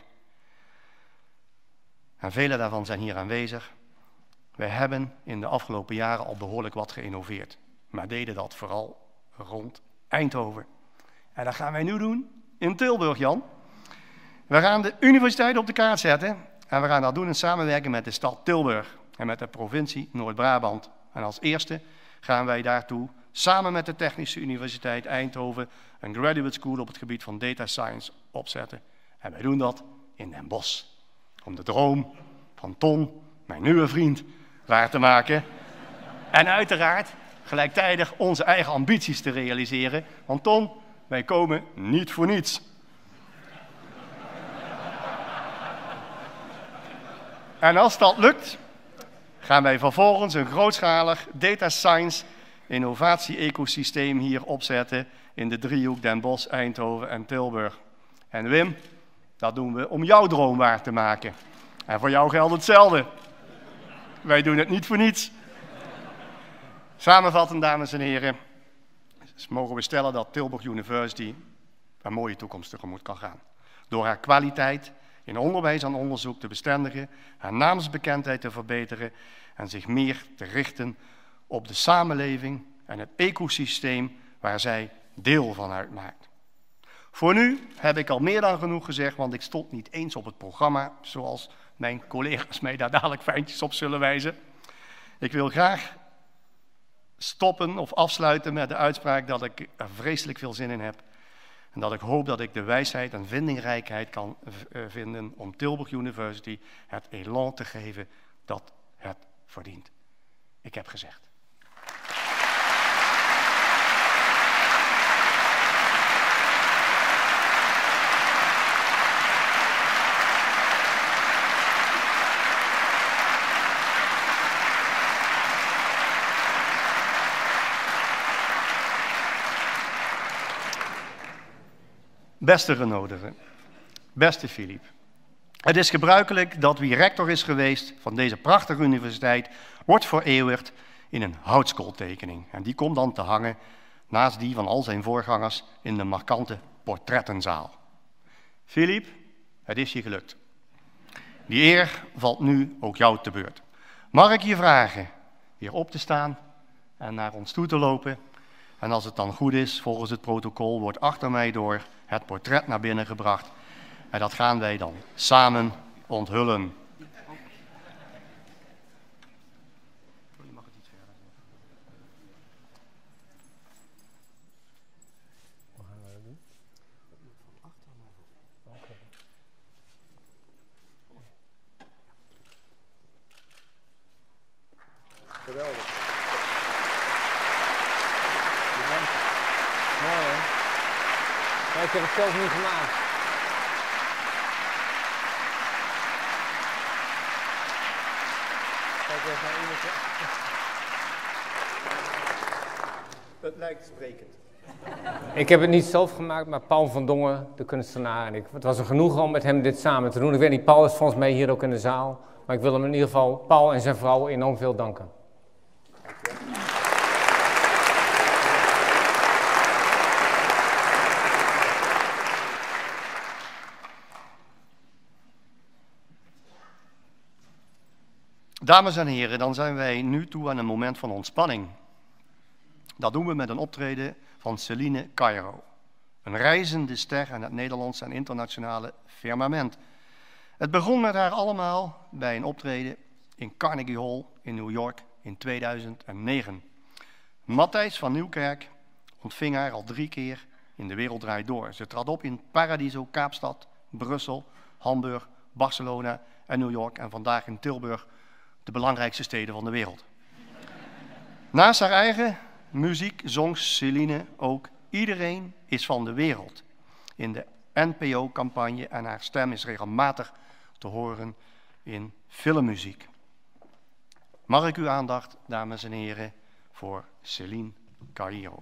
En vele daarvan zijn hier aanwezig. Wij hebben in de afgelopen jaren al behoorlijk wat geïnnoveerd. Maar deden dat vooral rond Eindhoven. En dat gaan wij nu doen in Tilburg, Jan. We gaan de universiteit op de kaart zetten. En we gaan dat doen in samenwerking met de stad Tilburg en met de provincie Noord-Brabant. En als eerste gaan wij daartoe samen met de Technische Universiteit Eindhoven een graduate school op het gebied van data science opzetten. En wij doen dat in Den Bosch. Om de droom van Ton, mijn nieuwe vriend, waar te maken. En uiteraard gelijktijdig onze eigen ambities te realiseren. Want Ton, wij komen niet voor niets. En als dat lukt, gaan wij vervolgens een grootschalig data science innovatie-ecosysteem hier opzetten in de driehoek Den Bosch, Eindhoven en Tilburg. En Wim, dat doen we om jouw droom waar te maken. En voor jou geldt hetzelfde. Wij doen het niet voor niets. Samenvattend, dames en heren, mogen we stellen dat Tilburg University een mooie toekomst tegemoet kan gaan. Door haar kwaliteit in onderwijs en onderzoek te bestendigen, haar naamsbekendheid te verbeteren en zich meer te richten op de samenleving en het ecosysteem waar zij deel van uitmaakt. Voor nu heb ik al meer dan genoeg gezegd, want ik stond niet eens op het programma, zoals mijn collega's mij daar dadelijk fijntjes op zullen wijzen. Ik wil graag stoppen of afsluiten met de uitspraak dat ik er vreselijk veel zin in heb. En dat ik hoop dat ik de wijsheid en vindingrijkheid kan vinden om Tilburg University het elan te geven dat het verdient. Ik heb gezegd. Beste Renoderen, beste Filip, het is gebruikelijk dat wie rector is geweest van deze prachtige universiteit wordt vereeuwigd in een houtskooltekening. En die komt dan te hangen naast die van al zijn voorgangers in de markante portrettenzaal. Filip, het is je gelukt. Die eer valt nu ook jou te beurt. Mag ik je vragen weer op te staan en naar ons toe te lopen? En als het dan goed is, volgens het protocol, wordt achter mij door het portret naar binnen gebracht. En dat gaan wij dan samen onthullen. Geweldig. Mooi hè? Ja, ik heb het zelf niet gemaakt. Kijk even naar iemand. Het lijkt sprekend. Ik heb het niet zelf gemaakt, maar Paul van Dongen, de kunstenaar. En ik, het was een genoegen om met hem dit samen te doen. Ik weet niet, Paul is volgens mij hier ook in de zaal. Maar ik wil hem in ieder geval, Paul en zijn vrouw, enorm veel danken. Dames en heren, dan zijn wij nu toe aan een moment van ontspanning. Dat doen we met een optreden van Celine Cairo. Een reizende ster aan het Nederlandse en internationale firmament. Het begon met haar allemaal bij een optreden in Carnegie Hall in New York in tweeduizend negen. Matthijs van Nieuwkerk ontving haar al drie keer in De Wereld Draait Door. Ze trad op in Paradiso, Kaapstad, Brussel, Hamburg, Barcelona en New York en vandaag in Tilburg, de belangrijkste steden van de wereld. Naast haar eigen muziek zong Celine ook Iedereen is van de wereld in de N P O-campagne en haar stem is regelmatig te horen in filmmuziek. Mag ik uw aandacht, dames en heren, voor Celine Cairo.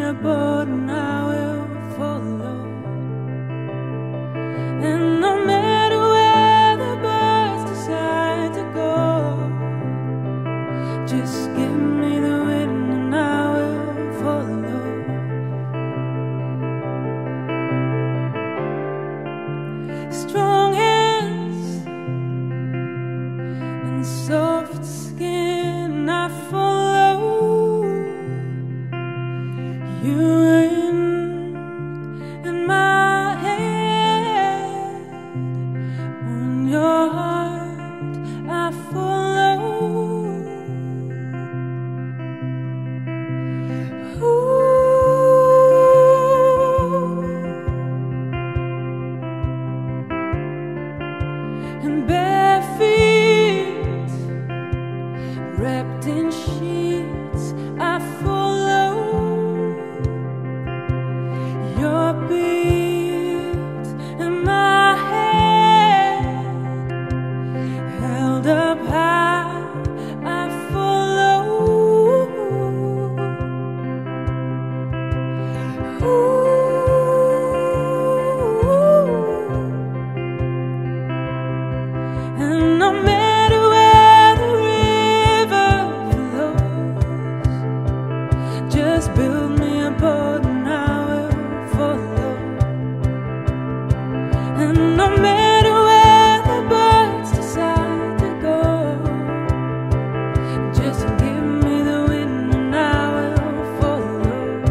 a boat and I will follow. And no matter where the birds decide to go, just give me the wind and I will follow. Strong hands and soft skin, I follow you in, in my head, on your heart I follow. Ooh. And bare feet wrapped in sheets, I follow your beat in my head, held up high, I follow. Ooh. And no matter where the river flows, just build me a boat and I will follow. And no matter where the birds decide to go, just give me the wind and I will follow.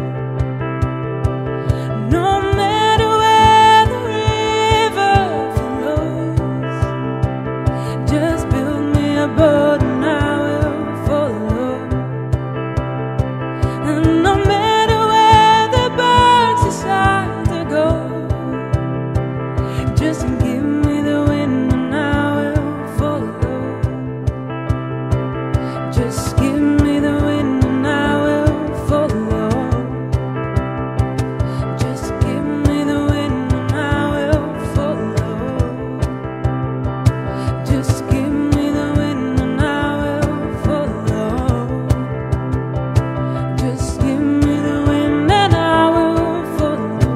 No matter where the river flows, just build me a boat and I will follow. And no matter where the birds decide to go, just give me the wind and I will follow. Just give me the wind and I will follow. Just give me the wind and I will follow. Just give me the wind and I will follow. Just give me the wind and I will follow.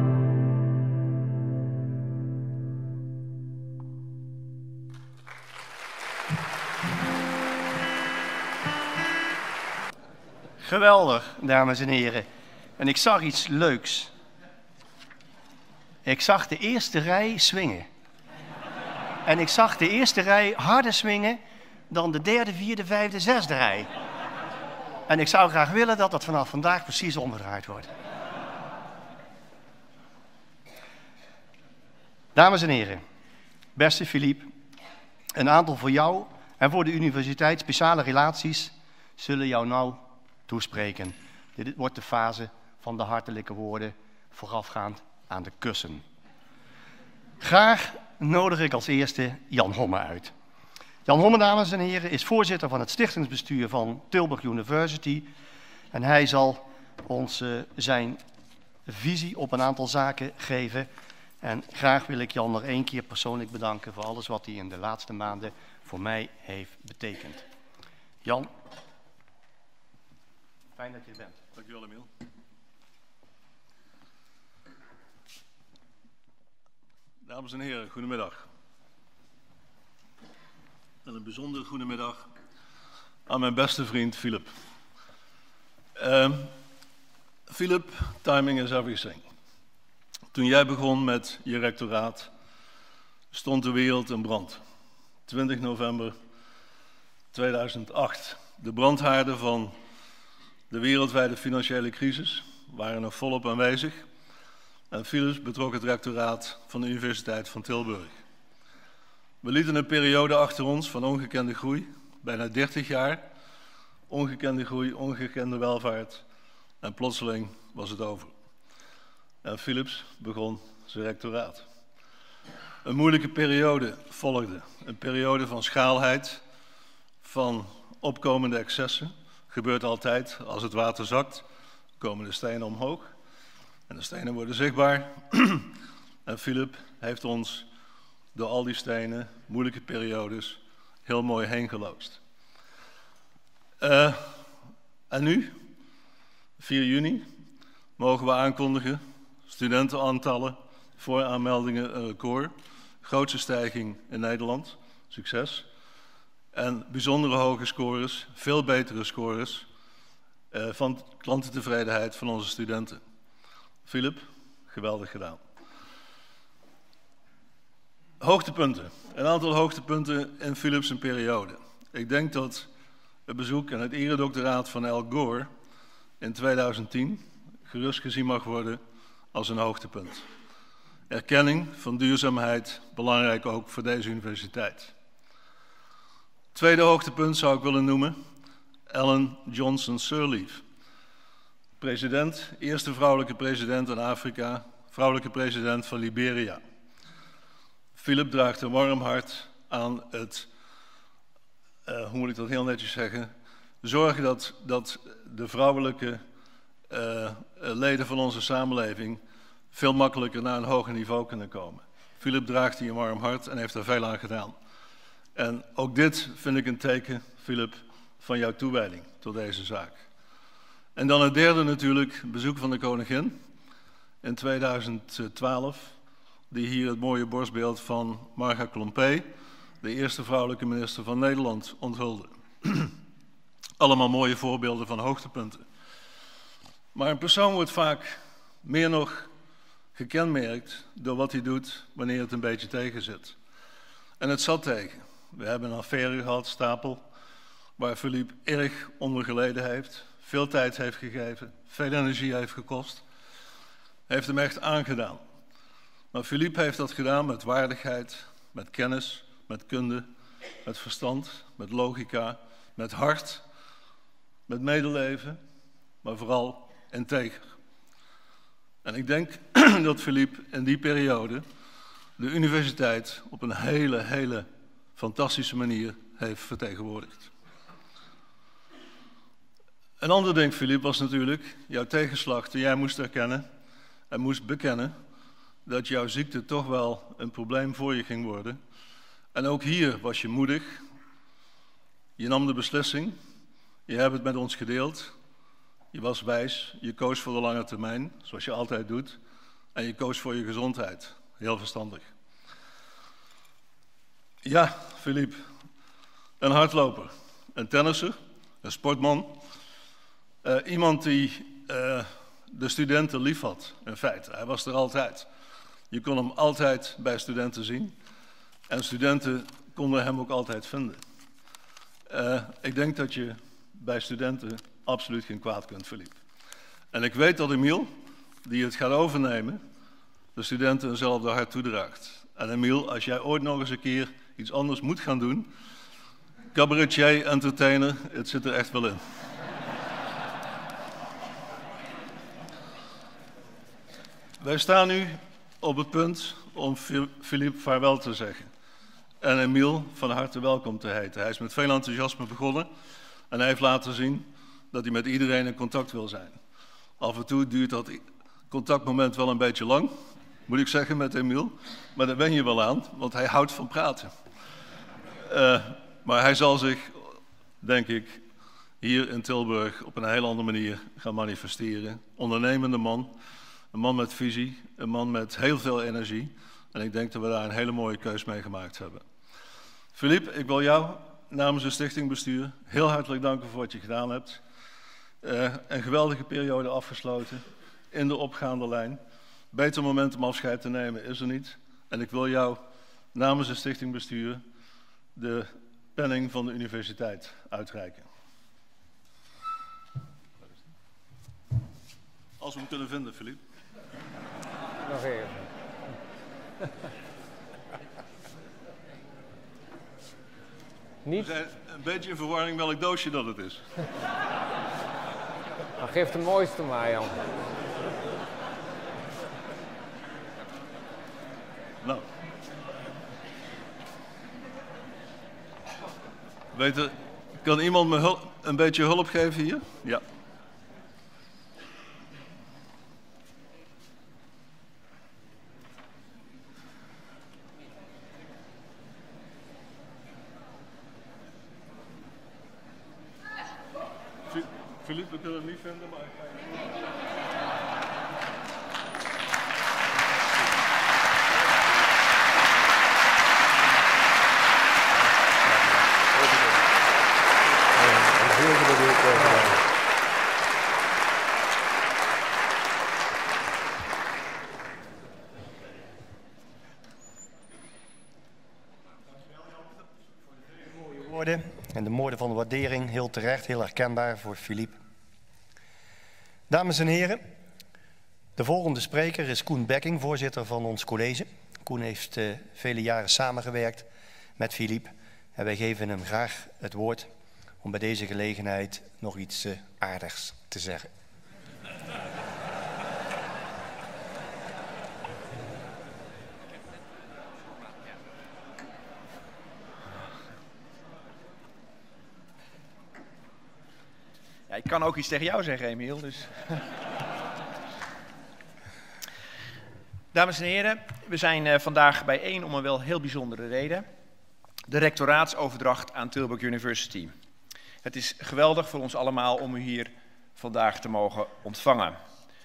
Geweldig, dames en heren. En ik zag iets leuks. Ik zag de eerste rij swingen. En ik zag de eerste rij harder swingen dan de derde, vierde, vijfde, zesde rij. En ik zou graag willen dat dat vanaf vandaag precies omgedraaid wordt. Dames en heren, beste Philippe, een aantal voor jou en voor de universiteit speciale relaties zullen jou nou toespreken. Dit wordt de fase van de hartelijke woorden voorafgaand aan de kussen. Graag nodig ik als eerste Jan Homme uit. Jan Homme, dames en heren, is voorzitter van het stichtingsbestuur van Tilburg University. En hij zal ons uh, zijn visie op een aantal zaken geven. En graag wil ik Jan nog één keer persoonlijk bedanken voor alles wat hij in de laatste maanden voor mij heeft betekend. Jan, fijn dat je er bent. Dankjewel, Emiel. Dames en heren, goedemiddag. En een bijzondere goedemiddag aan mijn beste vriend Philip. Uh, Philip, timing is everything. Toen jij begon met je rectoraat, stond de wereld in brand. twintig november tweeduizend acht. De brandhaarden van de wereldwijde financiële crisis waren nog volop aanwezig. En Philips betrok het rectoraat van de Universiteit van Tilburg. We lieten een periode achter ons van ongekende groei, bijna dertig jaar. Ongekende groei, ongekende welvaart. En plotseling was het over. En Philips begon zijn rectoraat. Een moeilijke periode volgde. Een periode van schaalheid, van opkomende excessen. Gebeurt altijd, als het water zakt, komen de stenen omhoog. En de stenen worden zichtbaar. En Philip heeft ons door al die stenen, moeilijke periodes, heel mooi heen geloosd. Uh, en nu, vier juni, mogen we aankondigen. Studentenaantallen, vooraanmeldingen een record. Grootste stijging in Nederland, succes. En bijzondere hoge scores, veel betere scores uh, van klantentevredenheid van onze studenten. Philip, geweldig gedaan. Hoogtepunten. Een aantal hoogtepunten in Philips' periode. Ik denk dat het bezoek en het eredoctoraat van Al Gore in tweeduizend tien gerust gezien mag worden als een hoogtepunt. Erkenning van duurzaamheid, belangrijk ook voor deze universiteit. Tweede hoogtepunt zou ik willen noemen, Ellen Johnson Sirleaf. President, eerste vrouwelijke president in Afrika, vrouwelijke president van Liberia. Philip draagt een warm hart aan het, uh, hoe moet ik dat heel netjes zeggen, zorgen dat, dat de vrouwelijke uh, leden van onze samenleving veel makkelijker naar een hoger niveau kunnen komen. Philip draagt hier een warm hart en heeft er veel aan gedaan. En ook dit vind ik een teken, Philip, van jouw toewijding tot deze zaak. En dan het derde natuurlijk, bezoek van de koningin in tweeduizend twaalf, die hier het mooie borstbeeld van Marga Klompé, de eerste vrouwelijke minister van Nederland, onthulde. Allemaal mooie voorbeelden van hoogtepunten. Maar een persoon wordt vaak meer nog gekenmerkt door wat hij doet wanneer het een beetje tegen zit. En het zat tegen. We hebben een affaire gehad, Stapel, waar Philippe erg onder geleden heeft, veel tijd heeft gegeven, veel energie heeft gekost, heeft hem echt aangedaan. Maar Philippe heeft dat gedaan met waardigheid, met kennis, met kunde, met verstand, met logica, met hart, met medeleven, maar vooral integer. En ik denk dat Philippe in die periode de universiteit op een hele, hele fantastische manier heeft vertegenwoordigd. Een ander ding, Philippe, was natuurlijk jouw tegenslag toen jij moest erkennen en moest bekennen dat jouw ziekte toch wel een probleem voor je ging worden. En ook hier was je moedig. Je nam de beslissing. Je hebt het met ons gedeeld. Je was wijs. Je koos voor de lange termijn, zoals je altijd doet. En je koos voor je gezondheid. Heel verstandig. Ja, Philippe. Een hardloper. Een tennisser. Een sportman. Uh, iemand die uh, de studenten lief had, in feite. Hij was er altijd. Je kon hem altijd bij studenten zien. En studenten konden hem ook altijd vinden. Uh, ik denk dat je bij studenten absoluut geen kwaad kunt, Philippe. En ik weet dat Emiel, die het gaat overnemen, de studenten eenzelfde hart toedraagt. En Emiel, als jij ooit nog eens een keer iets anders moet gaan doen, cabaretier, entertainer, het zit er echt wel in. Wij staan nu op het punt om Philippe vaarwel te zeggen. En Emiel van harte welkom te heten. Hij is met veel enthousiasme begonnen en hij heeft laten zien dat hij met iedereen in contact wil zijn. Af en toe duurt dat contactmoment wel een beetje lang, moet ik zeggen, met Emiel. Maar daar wen je wel aan, want hij houdt van praten. Uh, maar hij zal zich, denk ik, hier in Tilburg op een heel andere manier gaan manifesteren. Ondernemende man, een man met visie, een man met heel veel energie. En ik denk dat we daar een hele mooie keus mee gemaakt hebben. Philippe, ik wil jou namens het stichtingbestuur heel hartelijk danken voor wat je gedaan hebt. Uh, een geweldige periode afgesloten in de opgaande lijn. Beter moment om afscheid te nemen is er niet. En ik wil jou namens het stichtingbestuur de penning van de universiteit uitreiken. Als we hem kunnen vinden, Philippe. Nog even. Niet? We zijn een beetje in verwarring welk doosje dat het is. Dan geef de mooiste maar, Jan. Nou. Weet je, kan iemand me hulp, een beetje hulp geven hier? Ja. Philippe, we kunnen het niet vinden, maar... woorden en de woorden van de waardering, heel terecht, heel herkenbaar voor Philippe. Dames en heren, de volgende spreker is Koen Bekking, voorzitter van ons college. Koen heeft uh, vele jaren samengewerkt met Philippe en wij geven hem graag het woord om bij deze gelegenheid nog iets uh, aardigs te zeggen. Ja, ik kan ook iets tegen jou zeggen, Emiel. Dus. Dames en heren, we zijn uh, vandaag bijeen om een wel heel bijzondere reden. De rectoraatsoverdracht aan Tilburg University. Het is geweldig voor ons allemaal om u hier vandaag te mogen ontvangen.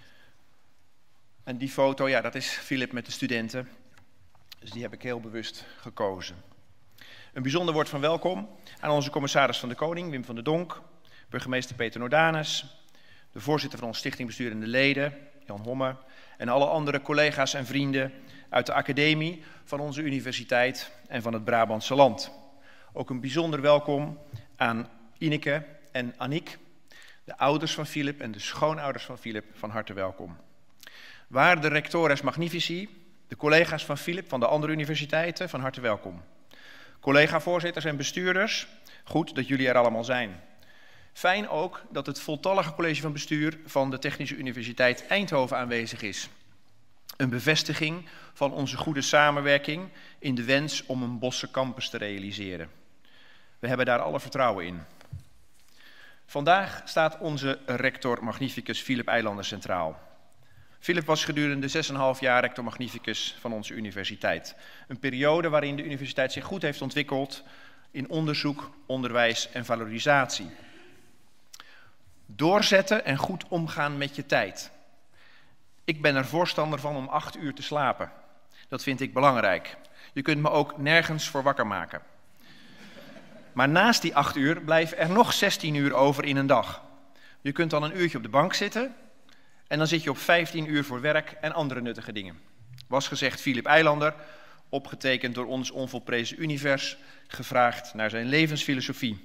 En die foto, ja, dat is Philip met de studenten. Dus die heb ik heel bewust gekozen. Een bijzonder woord van welkom aan onze commissaris van de Koning, Wim van der Donk, burgemeester Peter Nordanus, de voorzitter van onze stichting Besturende Leden, Jan Homme, en alle andere collega's en vrienden uit de academie van onze universiteit en van het Brabantse land. Ook een bijzonder welkom aan Ineke en Aniek, de ouders van Philip en de schoonouders van Philip, van harte welkom. Waarde rectores magnifici, de collega's van Philip van de andere universiteiten, van harte welkom. Collega-voorzitters en bestuurders, goed dat jullie er allemaal zijn. Fijn ook dat het voltallige college van bestuur van de Technische Universiteit Eindhoven aanwezig is. Een bevestiging van onze goede samenwerking in de wens om een Bosse campus te realiseren. We hebben daar alle vertrouwen in. Vandaag staat onze rector magnificus Philip Eilander centraal. Philip was gedurende zes en een half jaar rector magnificus van onze universiteit. Een periode waarin de universiteit zich goed heeft ontwikkeld in onderzoek, onderwijs en valorisatie. Doorzetten en goed omgaan met je tijd. Ik ben er voorstander van om acht uur te slapen. Dat vind ik belangrijk. Je kunt me ook nergens voor wakker maken. Maar naast die acht uur blijven er nog zestien uur over in een dag. Je kunt dan een uurtje op de bank zitten en dan zit je op vijftien uur voor werk en andere nuttige dingen. Was gezegd Philip Eilander, opgetekend door ons onvolprezen univers, gevraagd naar zijn levensfilosofie.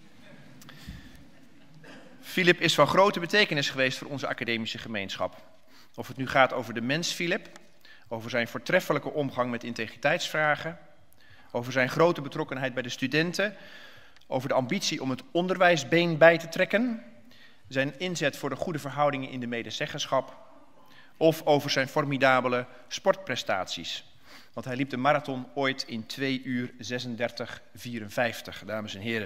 Philip is van grote betekenis geweest voor onze academische gemeenschap. Of het nu gaat over de mens Philip, over zijn voortreffelijke omgang met integriteitsvragen, over zijn grote betrokkenheid bij de studenten, over de ambitie om het onderwijsbeen bij te trekken, zijn inzet voor de goede verhoudingen in de medezeggenschap, of over zijn formidabele sportprestaties. Want hij liep de marathon ooit in twee uur zesendertig vierenvijftig, dames en heren.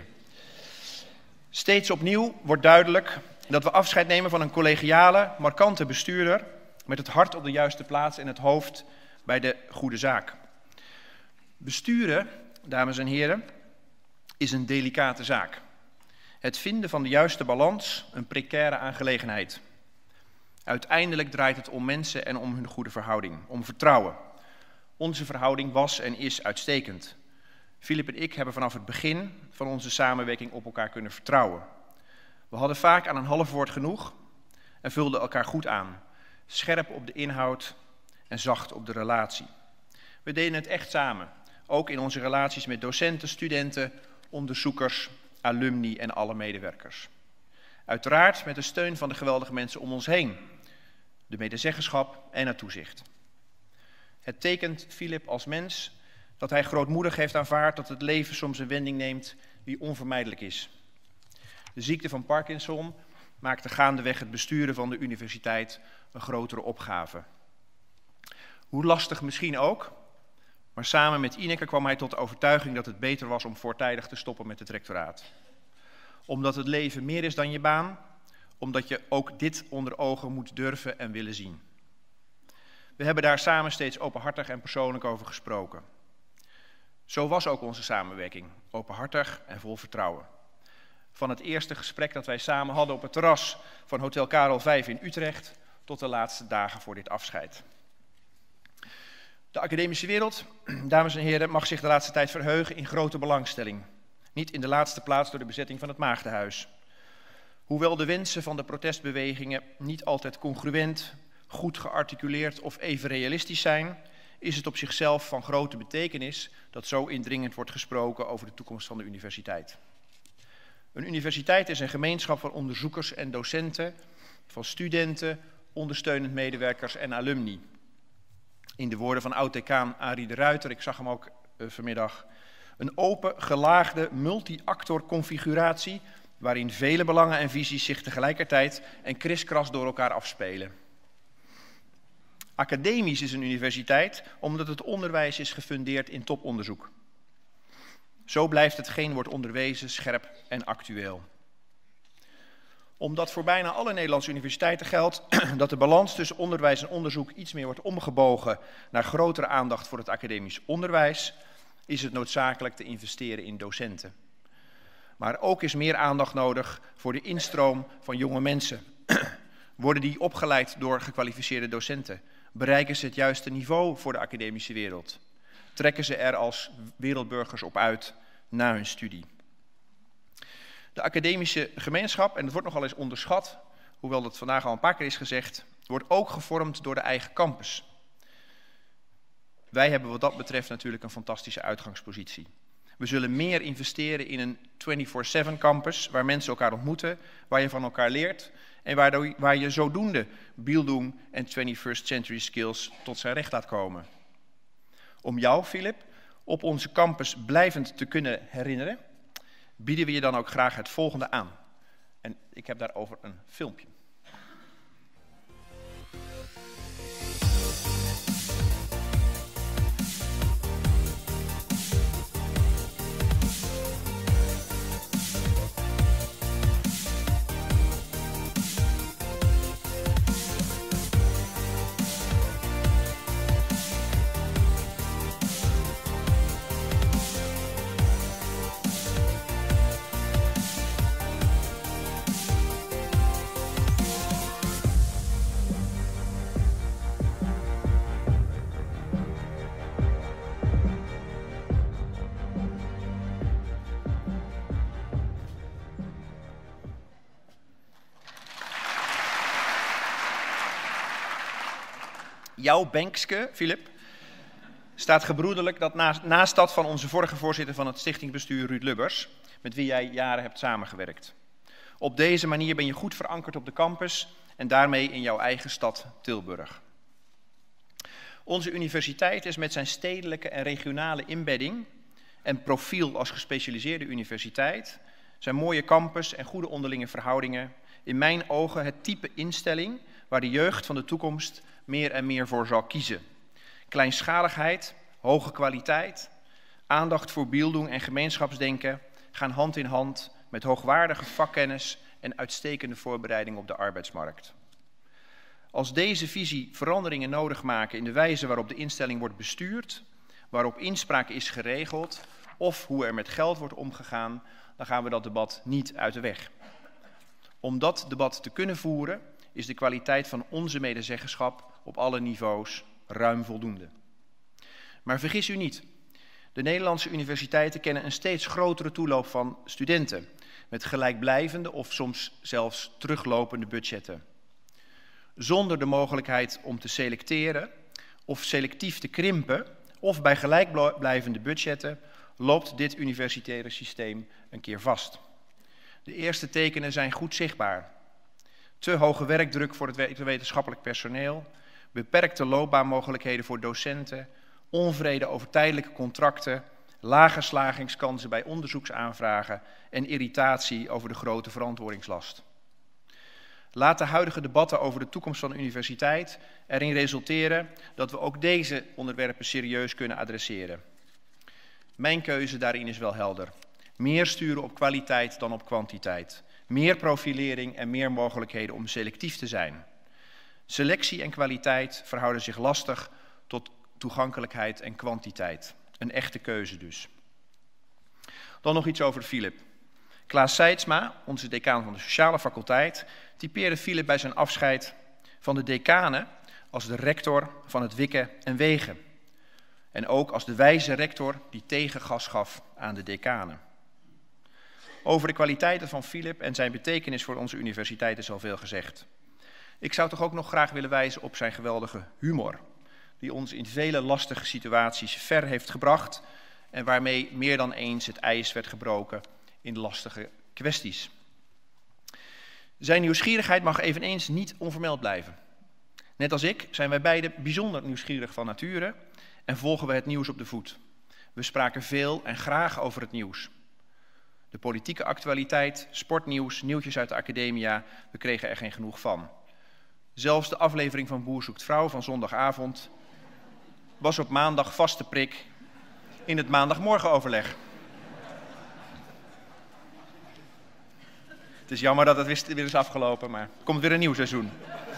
Steeds opnieuw wordt duidelijk dat we afscheid nemen van een collegiale, markante bestuurder met het hart op de juiste plaats en het hoofd bij de goede zaak. Besturen, dames en heren, is een delicate zaak. Het vinden van de juiste balans een precaire aangelegenheid. Uiteindelijk draait het om mensen en om hun goede verhouding, om vertrouwen. Onze verhouding was en is uitstekend. Philip en ik hebben vanaf het begin van onze samenwerking op elkaar kunnen vertrouwen. We hadden vaak aan een half woord genoeg en vulden elkaar goed aan. Scherp op de inhoud en zacht op de relatie. We deden het echt samen, ook in onze relaties met docenten, studenten, onderzoekers, alumni en alle medewerkers. Uiteraard met de steun van de geweldige mensen om ons heen, de medezeggenschap en het toezicht. Het tekent Philip als mens dat hij grootmoedig heeft aanvaard dat het leven soms een wending neemt die onvermijdelijk is. De ziekte van Parkinson maakte gaandeweg het besturen van de universiteit een grotere opgave. Hoe lastig misschien ook, maar samen met Ineke kwam hij tot de overtuiging dat het beter was om voortijdig te stoppen met het rectoraat. Omdat het leven meer is dan je baan, omdat je ook dit onder ogen moet durven en willen zien. We hebben daar samen steeds openhartig en persoonlijk over gesproken. Zo was ook onze samenwerking, openhartig en vol vertrouwen. Van het eerste gesprek dat wij samen hadden op het terras van Hotel Karel vijf in Utrecht tot de laatste dagen voor dit afscheid. De academische wereld, dames en heren, mag zich de laatste tijd verheugen in grote belangstelling. Niet in de laatste plaats door de bezetting van het Maagdenhuis. Hoewel de wensen van de protestbewegingen niet altijd congruent, goed gearticuleerd of even realistisch zijn, is het op zichzelf van grote betekenis dat zo indringend wordt gesproken over de toekomst van de universiteit. Een universiteit is een gemeenschap van onderzoekers en docenten, van studenten, ondersteunend medewerkers en alumni. In de woorden van oud-decaan Arie de Ruiter, ik zag hem ook uh, vanmiddag, een open, gelaagde, multi-actor configuratie waarin vele belangen en visies zich tegelijkertijd en kriskras door elkaar afspelen. Academisch is een universiteit omdat het onderwijs is gefundeerd in toponderzoek. Zo blijft hetgeen wordt onderwezen scherp en actueel. Omdat voor bijna alle Nederlandse universiteiten geldt dat de balans tussen onderwijs en onderzoek iets meer wordt omgebogen naar grotere aandacht voor het academisch onderwijs, is het noodzakelijk te investeren in docenten. Maar ook is meer aandacht nodig voor de instroom van jonge mensen. Worden die opgeleid door gekwalificeerde docenten? Bereiken ze het juiste niveau voor de academische wereld? Trekken ze er als wereldburgers op uit na hun studie? De academische gemeenschap, en het wordt nogal eens onderschat, hoewel dat vandaag al een paar keer is gezegd, wordt ook gevormd door de eigen campus. Wij hebben wat dat betreft natuurlijk een fantastische uitgangspositie. We zullen meer investeren in een vierentwintig zeven campus, waar mensen elkaar ontmoeten, waar je van elkaar leert en waar, waar je zodoende Bildung en twenty-first century skills tot zijn recht laat komen. Om jou, Philip, op onze campus blijvend te kunnen herinneren, bieden we je dan ook graag het volgende aan. En ik heb daarover een filmpje. Jouw bankske, Philip, staat gebroederlijk dat naast, naast dat van onze vorige voorzitter van het stichtingbestuur, Ruud Lubbers, met wie jij jaren hebt samengewerkt. Op deze manier ben je goed verankerd op de campus en daarmee in jouw eigen stad Tilburg. Onze universiteit is met zijn stedelijke en regionale inbedding en profiel als gespecialiseerde universiteit, zijn mooie campus en goede onderlinge verhoudingen, in mijn ogen het type instelling waar de jeugd van de toekomst meer en meer voor zal kiezen. Kleinschaligheid, hoge kwaliteit, aandacht voor Bildung en gemeenschapsdenken gaan hand in hand met hoogwaardige vakkennis en uitstekende voorbereiding op de arbeidsmarkt. Als deze visie veranderingen nodig maken in de wijze waarop de instelling wordt bestuurd, waarop inspraak is geregeld of hoe er met geld wordt omgegaan, dan gaan we dat debat niet uit de weg. Om dat debat te kunnen voeren is de kwaliteit van onze medezeggenschap op alle niveaus ruim voldoende. Maar vergis u niet, de Nederlandse universiteiten kennen een steeds grotere toeloop van studenten, met gelijkblijvende of soms zelfs teruglopende budgetten. Zonder de mogelijkheid om te selecteren of selectief te krimpen, of bij gelijkblijvende budgetten, loopt dit universitaire systeem een keer vast. De eerste tekenen zijn goed zichtbaar. Te hoge werkdruk voor het wetenschappelijk personeel, beperkte loopbaanmogelijkheden voor docenten, onvrede over tijdelijke contracten, lage slagingskansen bij onderzoeksaanvragen en irritatie over de grote verantwoordingslast. Laat de huidige debatten over de toekomst van de universiteit erin resulteren dat we ook deze onderwerpen serieus kunnen adresseren. Mijn keuze daarin is wel helder. Meer sturen op kwaliteit dan op kwantiteit. Meer profilering en meer mogelijkheden om selectief te zijn. Selectie en kwaliteit verhouden zich lastig tot toegankelijkheid en kwantiteit. Een echte keuze dus. Dan nog iets over Philip. Klaas Seidsma, onze decaan van de sociale faculteit, typeerde Philip bij zijn afscheid van de decanen als de rector van het wikken en wegen. En ook als de wijze rector die tegengas gaf aan de decanen. Over de kwaliteiten van Philip en zijn betekenis voor onze universiteit is al veel gezegd. Ik zou toch ook nog graag willen wijzen op zijn geweldige humor. die ons in vele lastige situaties ver heeft gebracht en waarmee meer dan eens het ijs werd gebroken in lastige kwesties. Zijn nieuwsgierigheid mag eveneens niet onvermeld blijven. Net als ik zijn wij beiden bijzonder nieuwsgierig van nature en volgen we het nieuws op de voet. We spraken veel en graag over het nieuws. De politieke actualiteit, sportnieuws, nieuwtjes uit de academia, we kregen er geen genoeg van. Zelfs de aflevering van Boer zoekt vrouw van zondagavond was op maandag vaste prik in het maandagmorgenoverleg. Het is jammer dat het weer is afgelopen, maar er komt weer een nieuw seizoen.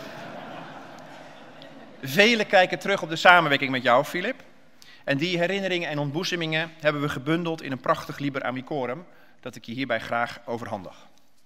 Velen kijken terug op de samenwerking met jou, Philip. En die herinneringen en ontboezemingen hebben we gebundeld in een prachtig liber amicorum, dat ik je hierbij graag overhandig.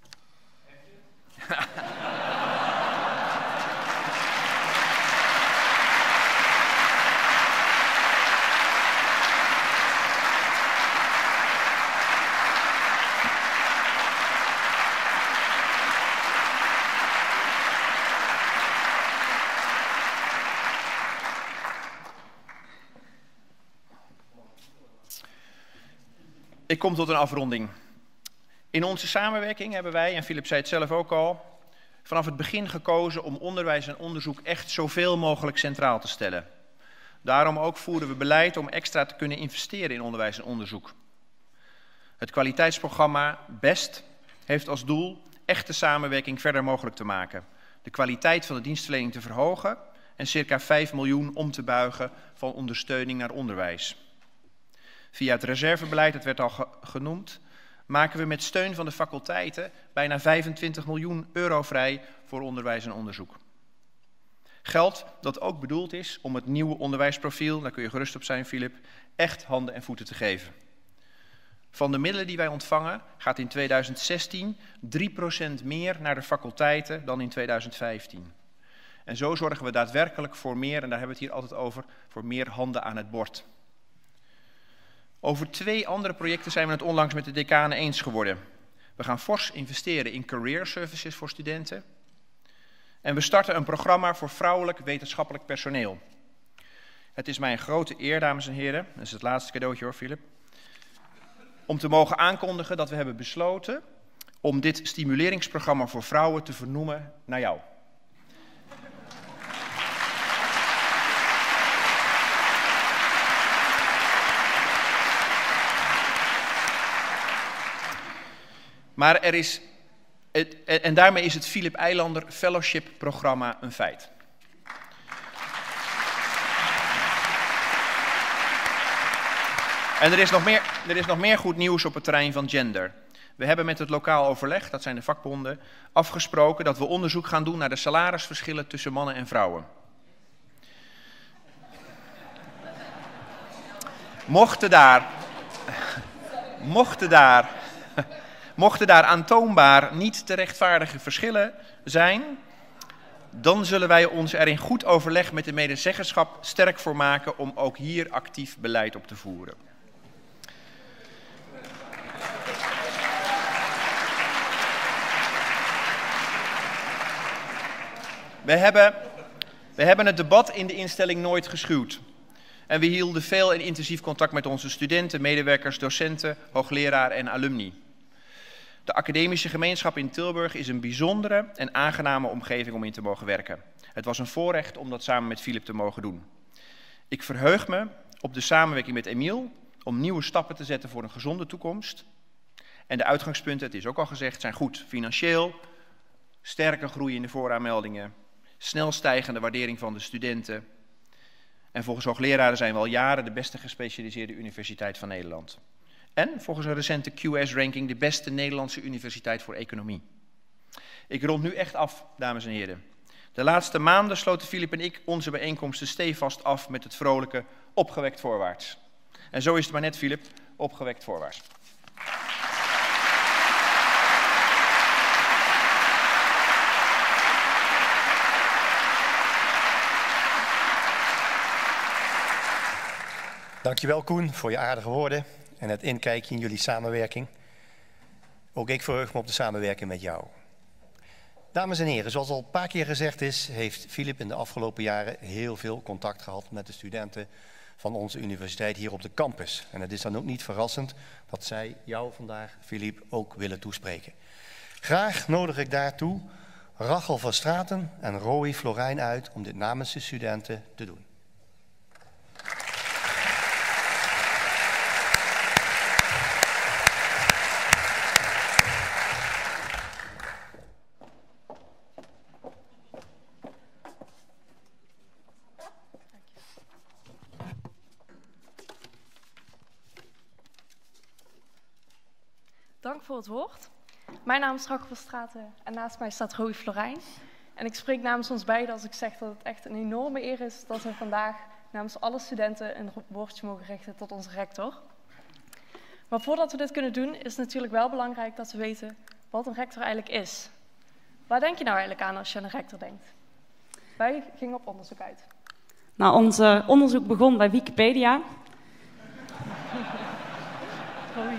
Ik kom tot een afronding. In onze samenwerking hebben wij, en Philip zei het zelf ook al, vanaf het begin gekozen om onderwijs en onderzoek echt zoveel mogelijk centraal te stellen. Daarom ook voeren we beleid om extra te kunnen investeren in onderwijs en onderzoek. Het kwaliteitsprogramma BEST heeft als doel echte samenwerking verder mogelijk te maken, de kwaliteit van de dienstverlening te verhogen en circa vijf miljoen om te buigen van ondersteuning naar onderwijs. Via het reservebeleid, het werd al ge genoemd, maken we met steun van de faculteiten bijna vijfentwintig miljoen euro vrij voor onderwijs en onderzoek. Geld dat ook bedoeld is om het nieuwe onderwijsprofiel, daar kun je gerust op zijn, Philip, echt handen en voeten te geven. Van de middelen die wij ontvangen gaat in tweeduizend zestien drie procent meer naar de faculteiten dan in tweeduizend vijftien. En zo zorgen we daadwerkelijk voor meer, en daar hebben we het hier altijd over, voor meer handen aan het bord. Over twee andere projecten zijn we het onlangs met de decanen eens geworden. We gaan fors investeren in career services voor studenten. En we starten een programma voor vrouwelijk wetenschappelijk personeel. Het is mij een grote eer, dames en heren, dat is het laatste cadeautje hoor, Philip, om te mogen aankondigen dat we hebben besloten om dit stimuleringsprogramma voor vrouwen te vernoemen naar jou. Maar er is, het, en daarmee is het Philip Eilander Fellowship programma een feit. En er is, nog meer, er is nog meer goed nieuws op het terrein van gender. We hebben met het lokaal overleg, dat zijn de vakbonden, afgesproken dat we onderzoek gaan doen naar de salarisverschillen tussen mannen en vrouwen. Mochten daar, mochten daar, mochten daar aantoonbaar niet te rechtvaardige verschillen zijn, dan zullen wij ons er in goed overleg met de medezeggenschap sterk voor maken om ook hier actief beleid op te voeren. We hebben, we hebben het debat in de instelling nooit geschuwd. En we hielden veel en intensief contact met onze studenten, medewerkers, docenten, hoogleraren en alumni. De academische gemeenschap in Tilburg is een bijzondere en aangename omgeving om in te mogen werken. Het was een voorrecht om dat samen met Philip te mogen doen. Ik verheug me op de samenwerking met Emiel om nieuwe stappen te zetten voor een gezonde toekomst. En de uitgangspunten, het is ook al gezegd, zijn goed. Financieel, sterke groei in de vooraanmeldingen, snel stijgende waardering van de studenten. En volgens hoogleraren zijn we al jaren de beste gespecialiseerde universiteit van Nederland. En volgens een recente Q S-ranking de beste Nederlandse universiteit voor economie. Ik rond nu echt af, dames en heren. De laatste maanden sloten Philip en ik onze bijeenkomsten stevast af met het vrolijke opgewekt voorwaarts. En zo is het maar net, Philip, opgewekt voorwaarts. Dankjewel Koen voor je aardige woorden en het inkijkje in jullie samenwerking. Ook ik verheug me op de samenwerking met jou. Dames en heren, zoals al een paar keer gezegd is, heeft Philip in de afgelopen jaren heel veel contact gehad met de studenten van onze universiteit hier op de campus. En het is dan ook niet verrassend dat zij jou vandaag, Philip, ook willen toespreken. Graag nodig ik daartoe Rachel van Straten en Roy Florijn uit om dit namens de studenten te doen. Dank voor het woord. Mijn naam is Rachel van Straten en naast mij staat Roy Florijn. En ik spreek namens ons beiden als ik zeg dat het echt een enorme eer is dat we vandaag namens alle studenten een woordje mogen richten tot onze rector. Maar voordat we dit kunnen doen is het natuurlijk wel belangrijk dat we weten wat een rector eigenlijk is. Waar denk je nou eigenlijk aan als je aan een rector denkt? Wij gingen op onderzoek uit. Nou, ons uh, onderzoek begon bij Wikipedia. Roy.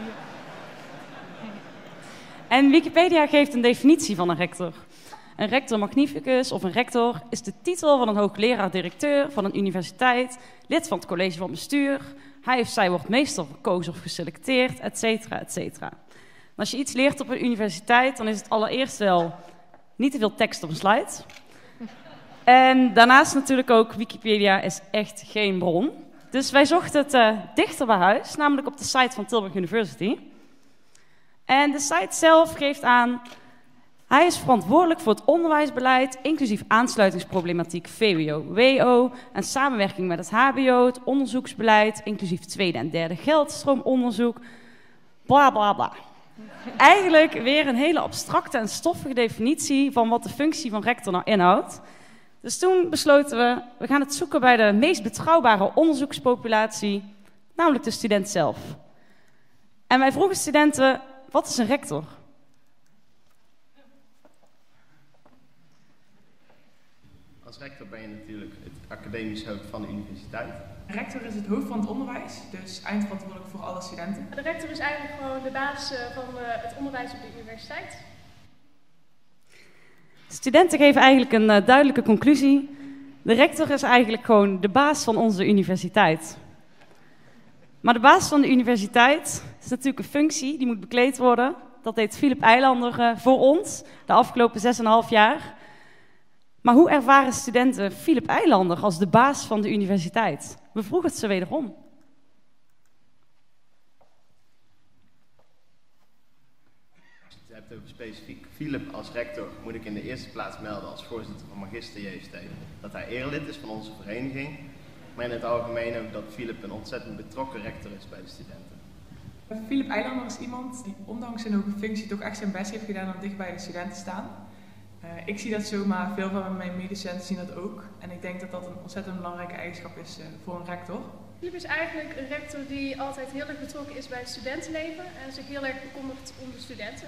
En Wikipedia geeft een definitie van een rector. Een rector magnificus of een rector is de titel van een hoogleraar-directeur van een universiteit, lid van het college van bestuur. Hij of zij wordt meestal verkozen of geselecteerd, et cetera, et cetera. Als je iets leert op een universiteit, dan is het allereerst wel niet te veel tekst op een slide. En daarnaast natuurlijk ook, Wikipedia is echt geen bron. Dus wij zochten het uh, dichter bij huis, namelijk op de site van Tilburg University. En de site zelf geeft aan, hij is verantwoordelijk voor het onderwijsbeleid, inclusief aansluitingsproblematiek V W O W O en samenwerking met het H B O, het onderzoeksbeleid, inclusief tweede en derde geldstroomonderzoek, bla bla bla. Eigenlijk weer een hele abstracte en stoffige definitie van wat de functie van rector nou inhoudt. Dus toen besloten we, we gaan het zoeken bij de meest betrouwbare onderzoekspopulatie, namelijk de student zelf. En wij vroegen studenten, wat is een rector? Als rector ben je natuurlijk het academisch hoofd van de universiteit. De rector is het hoofd van het onderwijs, dus eindverantwoordelijk voor alle studenten. De rector is eigenlijk gewoon de baas van het onderwijs op de universiteit. Studenten geven eigenlijk een uh, duidelijke conclusie. De rector is eigenlijk gewoon de baas van onze universiteit. Maar de baas van de universiteit is natuurlijk een functie die moet bekleed worden. Dat deed Philip Eilander uh, voor ons de afgelopen zes en een half jaar. Maar hoe ervaren studenten Philip Eilander als de baas van de universiteit? We vroegen het ze wederom. Als je het hebt over specifiek Philip als rector, moet ik in de eerste plaats melden als voorzitter van Magister J S T dat hij erelid is van onze vereniging. Maar in het algemeen ook dat Philip een ontzettend betrokken rector is bij de studenten. Philip Eilander is iemand die ondanks zijn hoge functie toch echt zijn best heeft gedaan om dicht bij de studenten te staan. Uh, ik zie dat zo, maar veel van mijn medestudenten zien dat ook. En ik denk dat dat een ontzettend belangrijke eigenschap is uh, voor een rector. Philip is eigenlijk een rector die altijd heel erg betrokken is bij het studentenleven en zich heel erg bekommert om de studenten.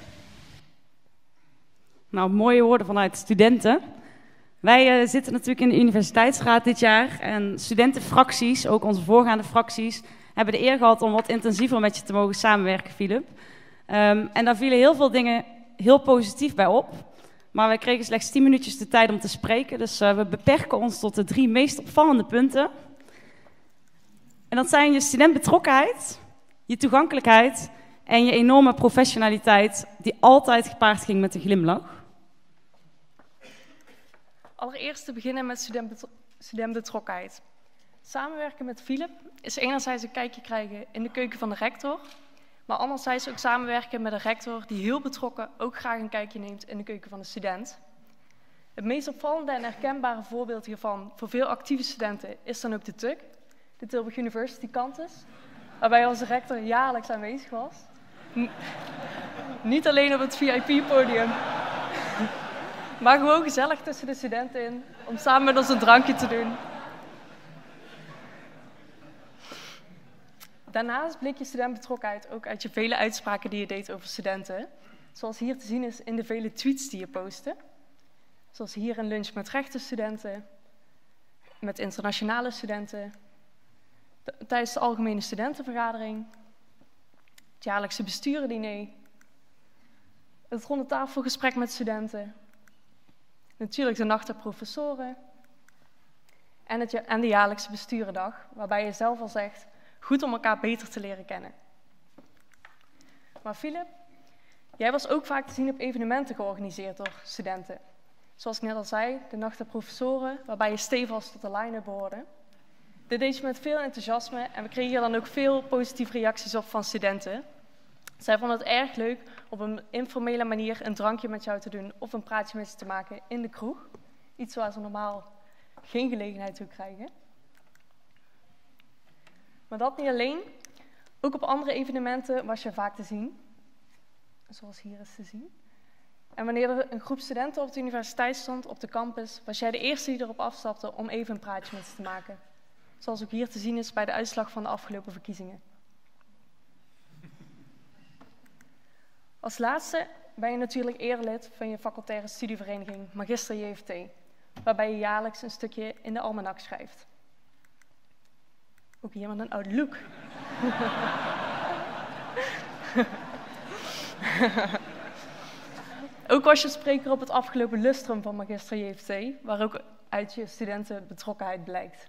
Nou, mooie woorden vanuit studenten. Wij uh, zitten natuurlijk in de universiteitsraad dit jaar en studentenfracties, ook onze voorgaande fracties, hebben de eer gehad om wat intensiever met je te mogen samenwerken, Philip. Um, en daar vielen heel veel dingen heel positief bij op. Maar wij kregen slechts tien minuutjes de tijd om te spreken, dus uh, we beperken ons tot de drie meest opvallende punten. En dat zijn je studentbetrokkenheid, je toegankelijkheid en je enorme professionaliteit, die altijd gepaard ging met een glimlach. Allereerst te beginnen met studentbetro- studentbetrokkenheid. Samenwerken met Philip is enerzijds een kijkje krijgen in de keuken van de rector, maar anderzijds ook samenwerken met een rector die heel betrokken ook graag een kijkje neemt in de keuken van de student. Het meest opvallende en herkenbare voorbeeld hiervan voor veel actieve studenten is dan ook de T U C, de Tilburg University Campus, waarbij onze rector jaarlijks aanwezig was. N- Niet alleen op het V I P-podium, maar gewoon gezellig tussen de studenten in, om samen met ons een drankje te doen. Daarnaast bleek je studentbetrokkenheid ook uit je vele uitspraken die je deed over studenten. Zoals hier te zien is in de vele tweets die je postte. Zoals hier een lunch met rechtenstudenten, met internationale studenten, tijdens de algemene studentenvergadering, het jaarlijkse bestuurdiner, het rondetafelgesprek met studenten Natuurlijk de Nacht der Professoren. En, het, en de jaarlijkse besturendag, waarbij je zelf al zegt, goed om elkaar beter te leren kennen. Maar Philip, jij was ook vaak te zien op evenementen georganiseerd door studenten. Zoals ik net al zei, de Nacht der Professoren, waarbij je stevast tot de line-up behoorde. Dit deed je met veel enthousiasme en we kregen hier dan ook veel positieve reacties op van studenten. Zij vonden het erg leuk op een informele manier een drankje met jou te doen of een praatje met je te maken in de kroeg. Iets waar ze normaal geen gelegenheid toe krijgen. Maar dat niet alleen. Ook op andere evenementen was je vaak te zien. Zoals hier is te zien. En wanneer er een groep studenten op de universiteit stond, op de campus, was jij de eerste die erop afstapte om even een praatje met ze te maken. Zoals ook hier te zien is bij de uitslag van de afgelopen verkiezingen. Als laatste ben je natuurlijk erelid van je facultaire studievereniging Magister J F T, waarbij je jaarlijks een stukje in de almanak schrijft. Ook hier met een oude look. Ook was je spreker op het afgelopen lustrum van Magister J F T, waar ook uit je studentenbetrokkenheid blijkt.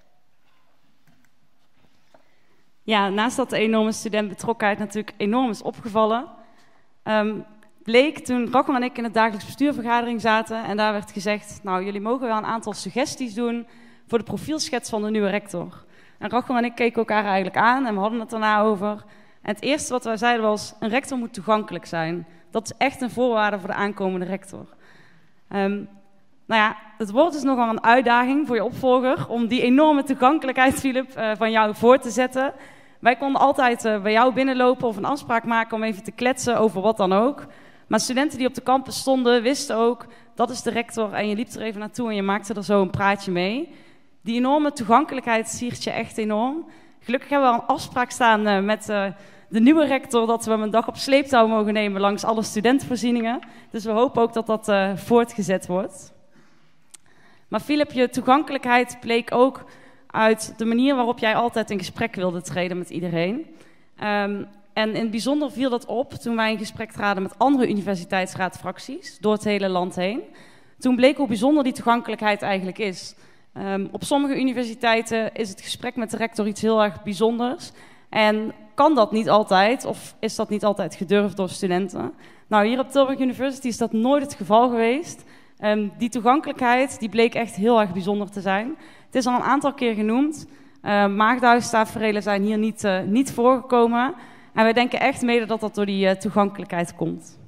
Ja, naast dat de enorme studentbetrokkenheid natuurlijk enorm is opgevallen, um, bleek toen Rachel en ik in de dagelijks bestuurvergadering zaten en daar werd gezegd, nou, jullie mogen wel een aantal suggesties doen voor de profielschets van de nieuwe rector. En Rachel en ik keken elkaar eigenlijk aan en we hadden het daarna over. En het eerste wat wij zeiden was, een rector moet toegankelijk zijn. Dat is echt een voorwaarde voor de aankomende rector. Um, nou ja, het wordt dus nogal een uitdaging voor je opvolger om die enorme toegankelijkheid, Philip, uh, van jou voor te zetten. Wij konden altijd uh, bij jou binnenlopen of een afspraak maken om even te kletsen over wat dan ook. Maar studenten die op de campus stonden, wisten ook, dat is de rector en je liep er even naartoe en je maakte er zo een praatje mee. Die enorme toegankelijkheid siert je echt enorm. Gelukkig hebben we al een afspraak staan uh, met uh, de nieuwe rector dat we hem een dag op sleeptouw mogen nemen langs alle studentenvoorzieningen. Dus we hopen ook dat dat uh, voortgezet wordt. Maar Philip, je toegankelijkheid bleek ook uit de manier waarop jij altijd in gesprek wilde treden met iedereen. Um, en in het bijzonder viel dat op toen wij in gesprek traden met andere universiteitsraadfracties door het hele land heen. Toen bleek hoe bijzonder die toegankelijkheid eigenlijk is. Um, op sommige universiteiten is het gesprek met de rector iets heel erg bijzonders. En kan dat niet altijd, of is dat niet altijd gedurfd door studenten? Nou, hier op Tilburg University is dat nooit het geval geweest. Um, die toegankelijkheid die bleek echt heel erg bijzonder te zijn. Het is al een aantal keer genoemd. Uh, Maagdhuistaferelen zijn hier niet, uh, niet voorgekomen. En wij denken echt mede dat dat door die uh, toegankelijkheid komt.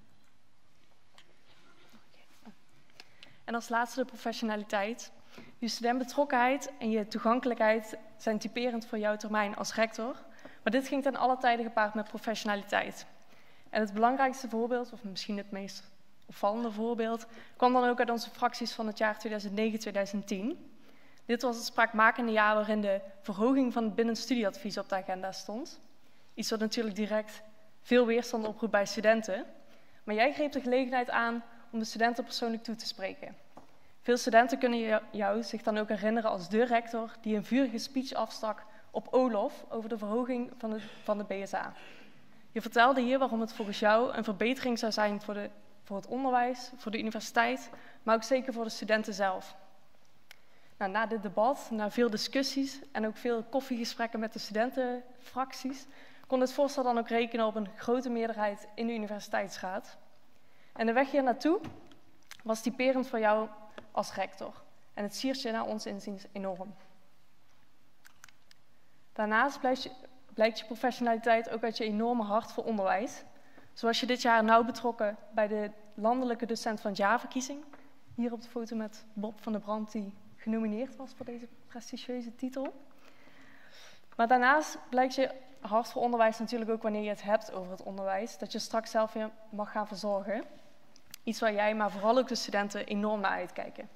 En als laatste de professionaliteit. Je studentbetrokkenheid en je toegankelijkheid zijn typerend voor jouw termijn als rector. Maar dit ging ten alle tijde gepaard met professionaliteit. En het belangrijkste voorbeeld, of misschien het meest opvallende voorbeeld, kwam dan ook uit onze fracties van het jaar tweeduizend negen tweeduizend tien. Dit was het spraakmakende jaar waarin de verhoging van het binnenstudieadvies op de agenda stond. Iets wat natuurlijk direct veel weerstand oproept bij studenten. Maar jij greep de gelegenheid aan om de studenten persoonlijk toe te spreken. Veel studenten kunnen jou zich dan ook herinneren als de rector die een vurige speech afstak op O L O F over de verhoging van de, van de B S A. Je vertelde hier waarom het volgens jou een verbetering zou zijn voor, de, voor het onderwijs, voor de universiteit, maar ook zeker voor de studenten zelf. Nou, na dit debat, na veel discussies en ook veel koffiegesprekken met de studentenfracties, kon dit voorstel dan ook rekenen op een grote meerderheid in de universiteitsraad. En de weg hier naartoe was typerend voor jou als rector. En het siert je naar ons inziens enorm. Daarnaast blijkt je, blijkt je professionaliteit ook uit je enorme hart voor onderwijs. Zoals je dit jaar nauw betrokken bij de landelijke docent van het jaarverkiezing. Hier op de foto met Bob van der Brand die genomineerd was voor deze prestigieuze titel. Maar daarnaast blijkt je hart voor onderwijs natuurlijk ook wanneer je het hebt over het onderwijs. Dat je straks zelf weer mag gaan verzorgen. Iets waar jij, maar vooral ook de studenten, enorm naar uitkijken.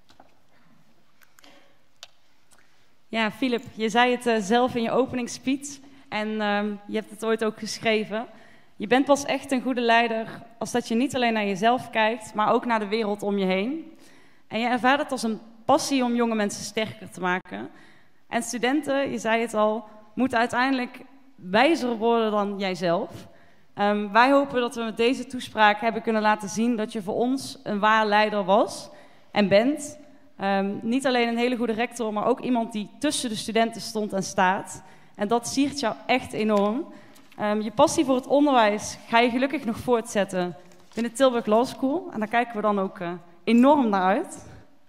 Ja, Philip, je zei het uh, zelf in je openingsspeech en uh, je hebt het ooit ook geschreven. Je bent pas echt een goede leider als dat je niet alleen naar jezelf kijkt, maar ook naar de wereld om je heen. En je ervaart het als een passie om jonge mensen sterker te maken. En studenten, je zei het al, moeten uiteindelijk wijzer worden dan jijzelf. Um, wij hopen dat we met deze toespraak hebben kunnen laten zien dat je voor ons een waar leider was. en bent. Um, niet alleen een hele goede rector, maar ook iemand die tussen de studenten stond en staat. En dat siert jou echt enorm. Um, je passie voor het onderwijs ga je gelukkig nog voortzetten binnen Tilburg Law School. En daar kijken we dan ook uh, enorm naar uit.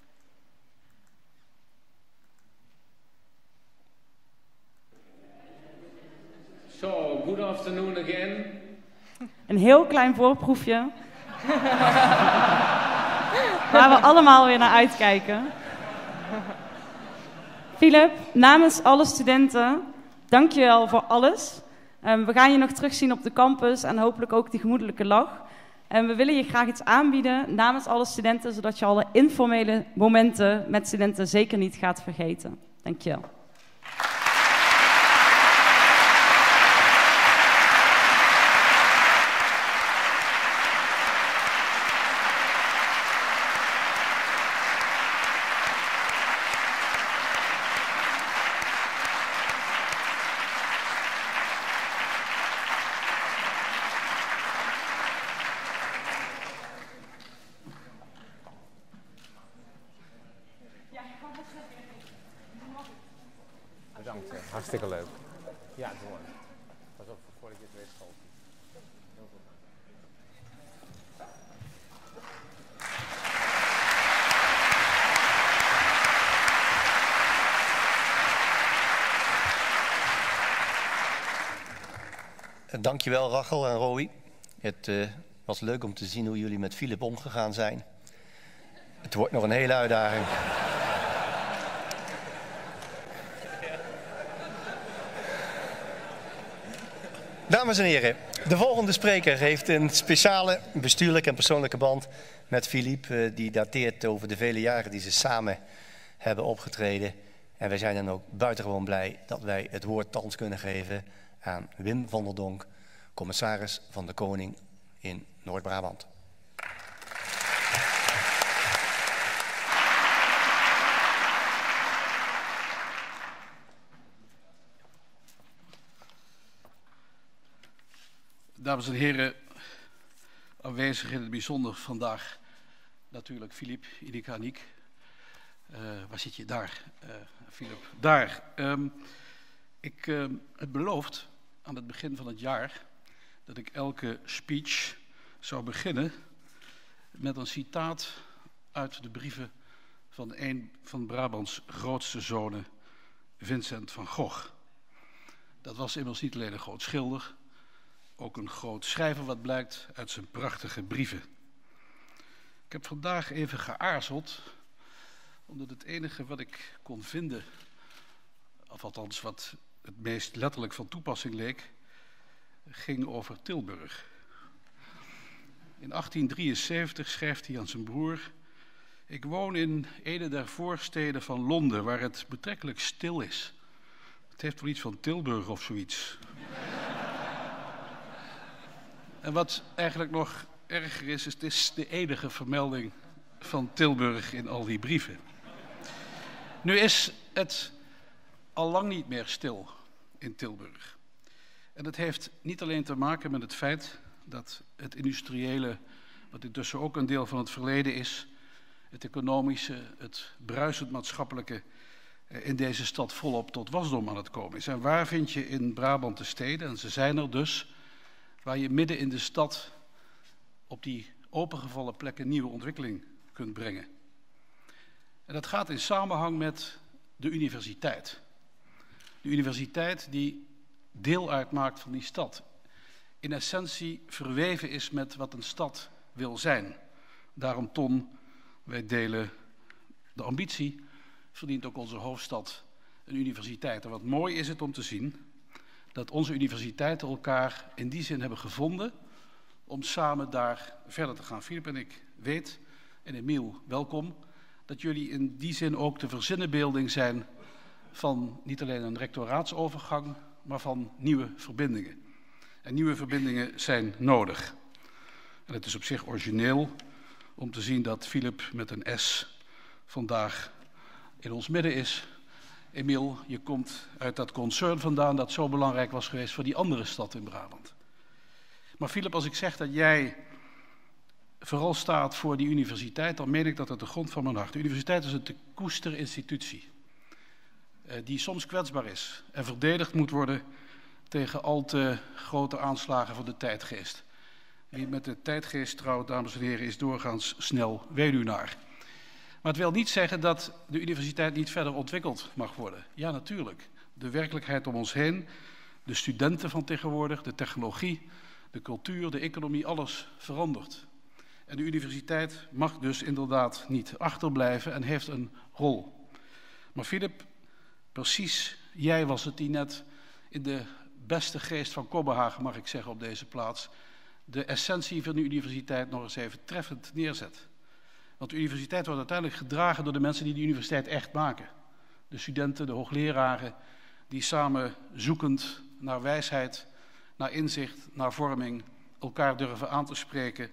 So, good afternoon again. Een heel klein voorproefje. Waar we allemaal weer naar uitkijken. Philip, namens alle studenten, dank je wel voor alles. Um, we gaan je nog terugzien op de campus en hopelijk ook die gemoedelijke lach. En we willen je graag iets aanbieden namens alle studenten, zodat je alle informele momenten met studenten zeker niet gaat vergeten. Dank je wel. Bedankt, hartstikke leuk. Ja, doe maar. Pas op voordat je het weer schoot. Heel goed. Dankjewel Rachel en Roy. Het uh, was leuk om te zien hoe jullie met Philip omgegaan zijn. Het wordt nog een hele uitdaging. Dames en heren, de volgende spreker heeft een speciale bestuurlijke en persoonlijke band met Philip. Uh, die dateert over de vele jaren die ze samen hebben opgetreden. En wij zijn dan ook buitengewoon blij dat wij het woord thans kunnen geven aan Wim van der Donk, commissaris van de Koning in Noord-Brabant. Dames en heren, aanwezig in het bijzonder vandaag natuurlijk Philip, Inika, Niek. Uh, waar zit je? Daar, uh, Philip. Daar. Um, ik uh, heb beloofd aan het begin van het jaar dat ik elke speech zou beginnen met een citaat uit de brieven van een van Brabants grootste zonen, Vincent van Gogh. Dat was immers niet alleen een groot schilder, ook een groot schrijver, wat blijkt uit zijn prachtige brieven. Ik heb vandaag even geaarzeld, omdat het enige wat ik kon vinden, of althans wat het meest letterlijk van toepassing leek, ging over Tilburg. In achttien drieënzeventig schrijft hij aan zijn broer: ik woon in een der voorsteden van Londen, waar het betrekkelijk stil is. Het heeft wel iets van Tilburg of zoiets. En wat eigenlijk nog erger is, is het is de enige vermelding van Tilburg in al die brieven. Nu is het al lang niet meer stil in Tilburg. En dat heeft niet alleen te maken met het feit dat het industriële, wat intussen ook een deel van het verleden is, het economische, het bruisend maatschappelijke in deze stad volop tot wasdom aan het komen is. En waar vind je in Brabant de steden, en ze zijn er dus, waar je midden in de stad op die opengevallen plekken nieuwe ontwikkeling kunt brengen. En dat gaat in samenhang met de universiteit. De universiteit die deel uitmaakt van die stad. In essentie verweven is met wat een stad wil zijn. Daarom, Ton, wij delen de ambitie, verdient ook onze hoofdstad een universiteit. En wat mooi is het om te zien dat onze universiteiten elkaar in die zin hebben gevonden om samen daar verder te gaan. Philip en ik weet, en Emiel, welkom, dat jullie in die zin ook de verzinnenbeelding zijn van niet alleen een rectoraatsovergang, maar van nieuwe verbindingen. En nieuwe verbindingen zijn nodig. En het is op zich origineel om te zien dat Philip met een S vandaag in ons midden is. Emiel, je komt uit dat concern vandaan dat zo belangrijk was geweest voor die andere stad in Brabant. Maar Philip, als ik zeg dat jij vooral staat voor die universiteit, dan meen ik dat uit de grond van mijn hart. De universiteit is een te koesteren institutie, uh, die soms kwetsbaar is en verdedigd moet worden tegen al te grote aanslagen van de tijdgeest. Wie met de tijdgeest trouwt, dames en heren, is doorgaans snel weduwnaar. Maar het wil niet zeggen dat de universiteit niet verder ontwikkeld mag worden. Ja, natuurlijk. De werkelijkheid om ons heen, de studenten van tegenwoordig, de technologie, de cultuur, de economie, alles verandert. En de universiteit mag dus inderdaad niet achterblijven en heeft een rol. Maar Philip, precies jij was het die net in de beste geest van Kopenhagen, mag ik zeggen, op deze plaats, de essentie van de universiteit nog eens even treffend neerzet. Want de universiteit wordt uiteindelijk gedragen door de mensen die de universiteit echt maken. De studenten, de hoogleraren, die samen zoekend naar wijsheid, naar inzicht, naar vorming, elkaar durven aan te spreken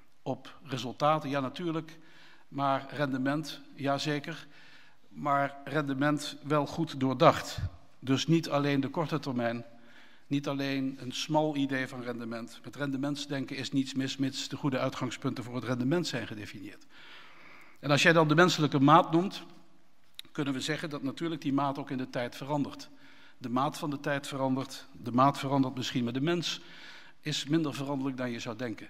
op resultaten. Ja, natuurlijk, maar rendement, ja zeker, maar rendement wel goed doordacht. Dus niet alleen de korte termijn, niet alleen een smal idee van rendement. Met rendementsdenken is niets mis, mits de goede uitgangspunten voor het rendement zijn gedefinieerd. En als jij dan de menselijke maat noemt, kunnen we zeggen dat natuurlijk die maat ook in de tijd verandert. De maat van de tijd verandert, de maat verandert misschien, maar de mens is minder veranderlijk dan je zou denken.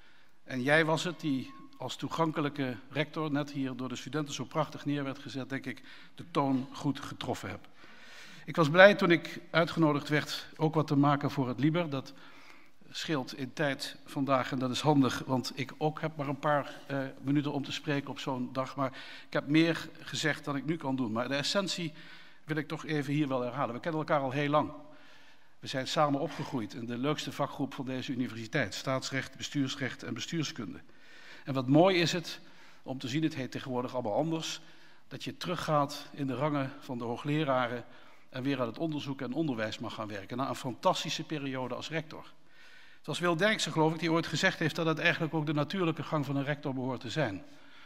En jij was het die als toegankelijke rector, net hier door de studenten zo prachtig neer werd gezet, denk ik, de toon goed getroffen heb. Ik was blij toen ik uitgenodigd werd ook wat te maken voor het Liber. Dat scheelt in tijd vandaag en dat is handig, want ik ook heb maar een paar uh, minuten om te spreken op zo'n dag. Maar ik heb meer gezegd dan ik nu kan doen. Maar de essentie wil ik toch even hier wel herhalen. We kennen elkaar al heel lang. We zijn samen opgegroeid in de leukste vakgroep van deze universiteit. Staatsrecht, bestuursrecht en bestuurskunde. En wat mooi is het om te zien, het heet tegenwoordig allemaal anders, dat je teruggaat in de rangen van de hoogleraren en weer aan het onderzoek en onderwijs mag gaan werken. Na een fantastische periode als rector. Het was Wil Derksen, geloof ik, die ooit gezegd heeft dat het eigenlijk ook de natuurlijke gang van een rector behoort te zijn.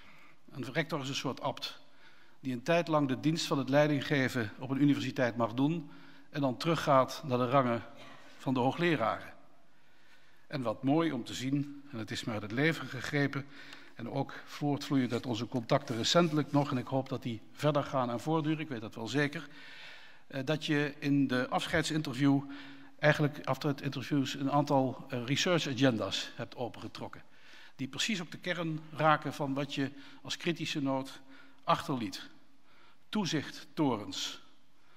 Een rector is een soort abt, die een tijd lang de dienst van het leidinggeven op een universiteit mag doen en dan teruggaat naar de rangen van de hoogleraren. En wat mooi om te zien, en het is me uit het leven gegrepen, en ook voortvloeien uit onze contacten recentelijk nog, en ik hoop dat die verder gaan en voortduren, ik weet dat wel zeker, dat je in de afscheidsinterview eigenlijk achter het interviews een aantal research agenda's hebt opengetrokken. Die precies op de kern raken van wat je als kritische noot achterliet. Toezichttorens.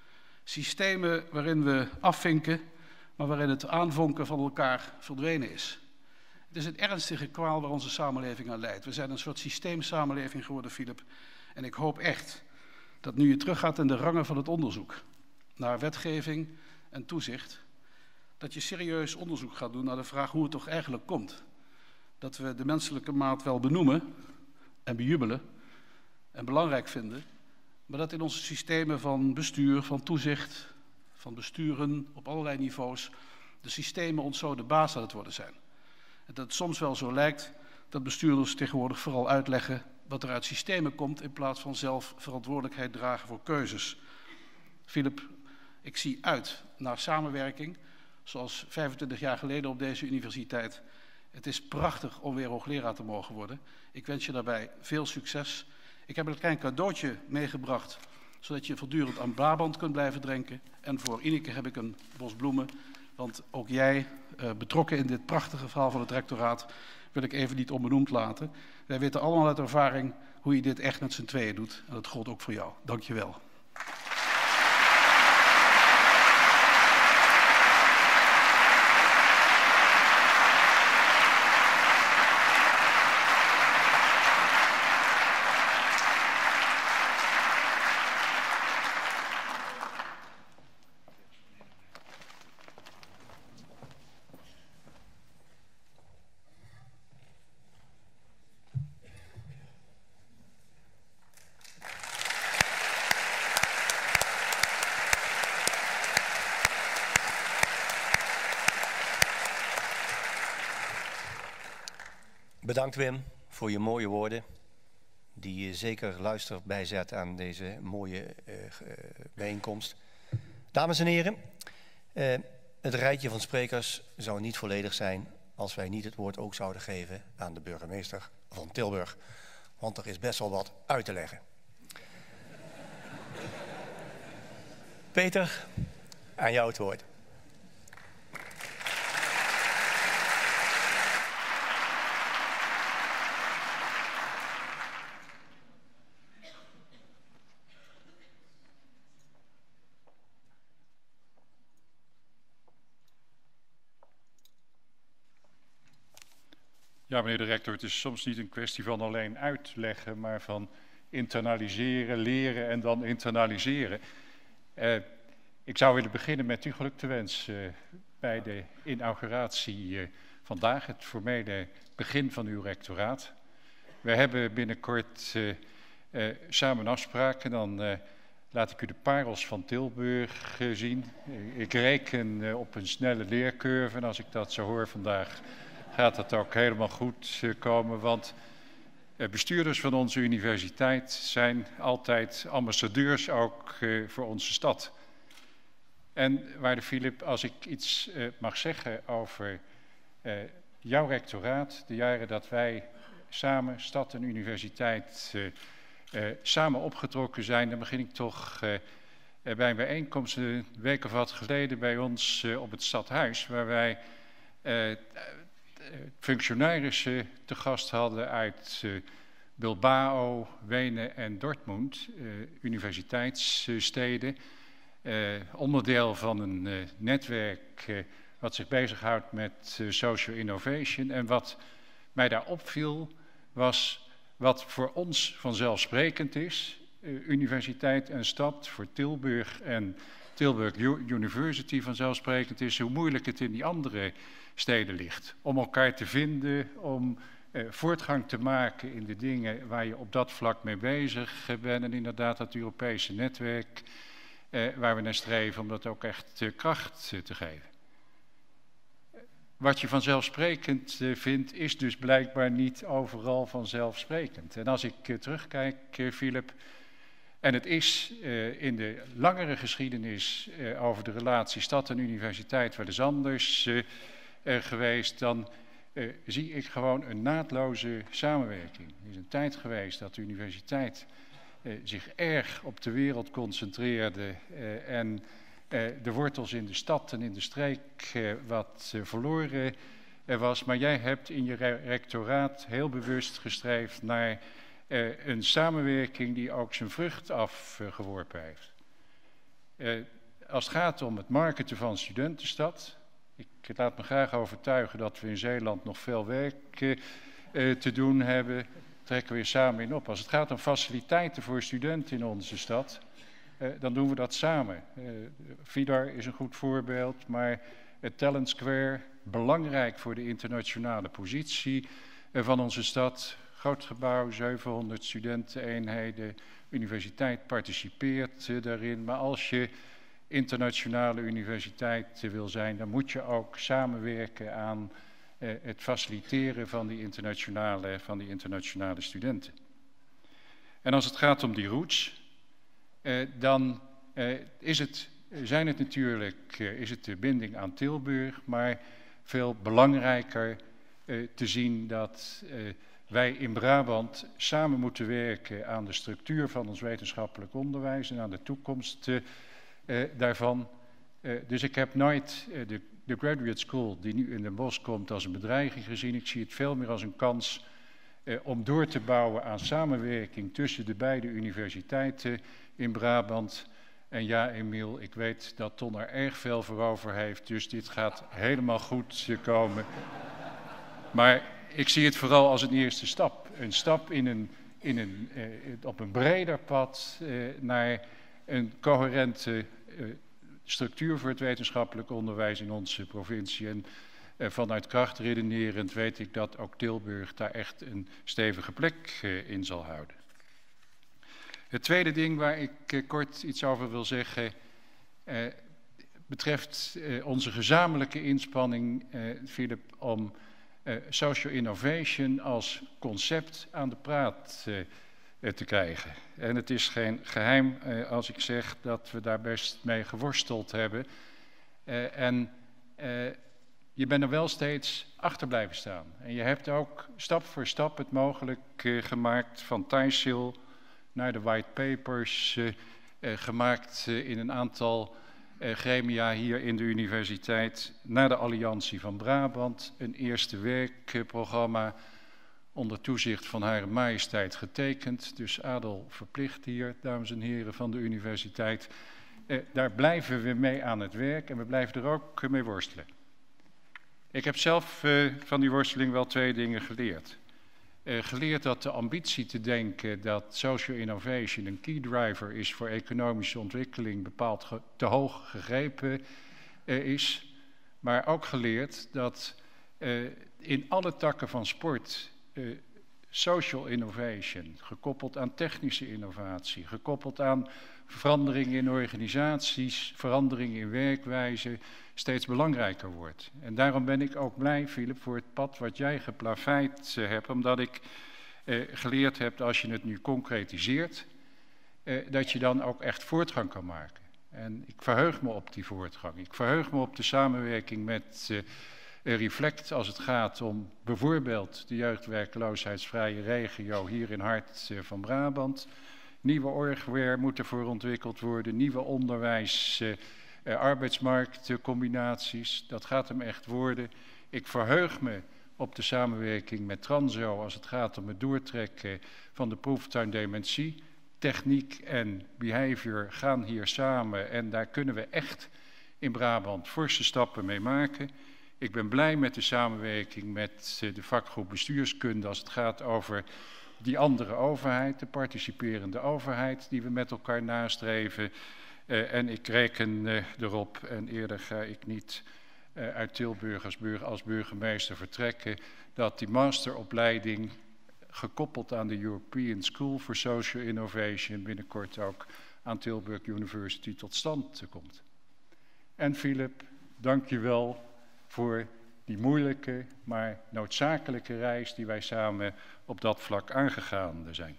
Systemen waarin we afvinken, maar waarin het aanvonken van elkaar verdwenen is. Het is een ernstige kwaal waar onze samenleving aan leidt. We zijn een soort systeemsamenleving geworden, Philip. En ik hoop echt dat nu je teruggaat in de rangen van het onderzoek, naar wetgeving en toezicht, dat je serieus onderzoek gaat doen naar de vraag hoe het toch eigenlijk komt. Dat we de menselijke maat wel benoemen en bejubelen en belangrijk vinden, maar dat in onze systemen van bestuur, van toezicht, van besturen op allerlei niveaus, de systemen ons zo de baas aan het worden zijn. En dat het soms wel zo lijkt dat bestuurders tegenwoordig vooral uitleggen wat er uit systemen komt in plaats van zelf verantwoordelijkheid dragen voor keuzes. Philip, ik zie uit naar samenwerking, zoals vijfentwintig jaar geleden op deze universiteit. Het is prachtig om weer hoogleraar te mogen worden. Ik wens je daarbij veel succes. Ik heb een klein cadeautje meegebracht, zodat je voortdurend aan Brabant kunt blijven drinken. En voor Ineke heb ik een bos bloemen, want ook jij, uh, betrokken in dit prachtige verhaal van het rectoraat, wil ik even niet onbenoemd laten. Wij weten allemaal uit ervaring hoe je dit echt met z'n tweeën doet. En dat gold ook voor jou. Dank je wel. Bedankt Wim voor je mooie woorden, die je zeker luister bijzet aan deze mooie uh, bijeenkomst. Dames en heren, uh, het rijtje van sprekers zou niet volledig zijn als wij niet het woord ook zouden geven aan de burgemeester van Tilburg. Want er is best wel wat uit te leggen. Peter, aan jou het woord. Ja, meneer de rector, het is soms niet een kwestie van alleen uitleggen, maar van internaliseren, leren en dan internaliseren. Uh, ik zou willen beginnen met u geluk te wensen uh, bij de inauguratie uh, vandaag, het formele begin van uw rectoraat. We hebben binnenkort uh, uh, samen afspraken, dan uh, laat ik u de parels van Tilburg uh, zien. Uh, ik reken uh, op een snelle leercurve en als ik dat zo hoor vandaag, gaat dat ook helemaal goed uh, komen, want uh, bestuurders van onze universiteit zijn altijd ambassadeurs ook uh, voor onze stad. En waarde Philip, als ik iets uh, mag zeggen over uh, jouw rectoraat, de jaren dat wij samen, stad en universiteit, uh, uh, samen opgetrokken zijn, dan begin ik toch uh, bij een bijeenkomst een week of wat geleden bij ons uh, op het stadhuis, waar wij uh, functionarissen te gast hadden uit uh, Bilbao, Wenen en Dortmund, uh, universiteitssteden. Uh, onderdeel van een uh, netwerk uh, wat zich bezighoudt met uh, social innovation. En wat mij daar opviel was wat voor ons vanzelfsprekend is, uh, universiteit en stad, voor Tilburg en Tilburg University vanzelfsprekend is, hoe moeilijk het in die andere steden ligt. Om elkaar te vinden, om uh, voortgang te maken in de dingen waar je op dat vlak mee bezig bent. En inderdaad dat Europese netwerk uh, waar we naar streven om dat ook echt uh, kracht uh, te geven. Wat je vanzelfsprekend uh, vindt is dus blijkbaar niet overal vanzelfsprekend. En als ik uh, terugkijk, uh, Philip, en het is uh, in de langere geschiedenis uh, over de relatie stad en universiteit wel eens anders uh, uh, geweest, dan uh, zie ik gewoon een naadloze samenwerking. Er is een tijd geweest dat de universiteit uh, zich erg op de wereld concentreerde uh, en uh, de wortels in de stad en in de streek uh, wat uh, verloren uh, was. Maar jij hebt in je re rectoraat heel bewust gestreefd naar Uh, een samenwerking die ook zijn vrucht afgeworpen uh, heeft. Uh, als het gaat om het marketen van studentenstad, ik laat me graag overtuigen dat we in Zeeland nog veel werk uh, uh, te doen hebben, trekken we weer samen in op. Als het gaat om faciliteiten voor studenten in onze stad, uh, dan doen we dat samen. Uh, Vidar is een goed voorbeeld, maar het Talent Square, belangrijk voor de internationale positie uh, van onze stad. Groot gebouw, zevenhonderd studenteneenheden, universiteit participeert uh, daarin. Maar als je internationale universiteit uh, wil zijn, dan moet je ook samenwerken aan uh, het faciliteren van die, internationale, van die internationale studenten. En als het gaat om die roots, uh, dan uh, is het, zijn het natuurlijk uh, is het de binding aan Tilburg, maar veel belangrijker uh, te zien dat Uh, wij in Brabant samen moeten werken aan de structuur van ons wetenschappelijk onderwijs en aan de toekomst uh, uh, daarvan. Uh, dus ik heb nooit uh, de, de graduate school die nu in Den Bosch komt als een bedreiging gezien. Ik zie het veel meer als een kans uh, om door te bouwen aan samenwerking tussen de beide universiteiten in Brabant. En ja, Emiel, ik weet dat Ton er erg veel voor over heeft, dus dit gaat helemaal goed uh, komen. Maar ik zie het vooral als een eerste stap. Een stap in een, in een, uh, op een breder pad uh, naar een coherente uh, structuur voor het wetenschappelijk onderwijs in onze provincie. En uh, vanuit kracht redenerend weet ik dat ook Tilburg daar echt een stevige plek uh, in zal houden. Het tweede ding waar ik uh, kort iets over wil zeggen uh, betreft uh, onze gezamenlijke inspanning, uh, Philip, om Uh, social innovation als concept aan de praat uh, uh, te krijgen. En het is geen geheim uh, als ik zeg dat we daar best mee geworsteld hebben. Uh, en uh, je bent er wel steeds achter blijven staan. En je hebt ook stap voor stap het mogelijk uh, gemaakt van Thijssil naar de white papers, uh, uh, gemaakt uh, in een aantal uh, gremia hier in de universiteit, naar de Alliantie van Brabant, een eerste werkprogramma onder toezicht van Hare Majesteit getekend, dus adel verplicht hier, dames en heren van de universiteit. Uh, daar blijven we mee aan het werk en we blijven er ook uh, mee worstelen. Ik heb zelf uh, van die worsteling wel twee dingen geleerd. Uh, geleerd dat de ambitie te denken dat social innovation een key driver is voor economische ontwikkeling bepaald ge te hoog gegrepen uh, is. Maar ook geleerd dat uh, in alle takken van sport uh, social innovation, gekoppeld aan technische innovatie, gekoppeld aan verandering in organisaties, verandering in werkwijze, steeds belangrijker wordt. En daarom ben ik ook blij, Philip, voor het pad wat jij geplaveid uh, hebt, omdat ik uh, geleerd heb, als je het nu concretiseert, uh, dat je dan ook echt voortgang kan maken. En ik verheug me op die voortgang. Ik verheug me op de samenwerking met uh, Reflect als het gaat om bijvoorbeeld de jeugdwerkloosheidsvrije regio hier in hart uh, van Brabant. Nieuwe orgware moet ervoor ontwikkeld worden, nieuwe onderwijs, uh, uh, arbeidsmarktcombinaties. Dat gaat hem echt worden. Ik verheug me op de samenwerking met Transo als het gaat om het doortrekken van de proeftuin dementie. Techniek en behavior gaan hier samen en daar kunnen we echt in Brabant forse stappen mee maken. Ik ben blij met de samenwerking met uh, de vakgroep bestuurskunde als het gaat over die andere overheid, de participerende overheid die we met elkaar nastreven. Uh, en ik reken uh, erop, en eerder ga ik niet uh, uit Tilburg als, burg, als burgemeester vertrekken, dat die masteropleiding gekoppeld aan de European School for Social Innovation binnenkort ook aan Tilburg University tot stand komt. En Philip, dank je wel voor die moeilijke, maar noodzakelijke reis die wij samen op dat vlak aangegaan zijn.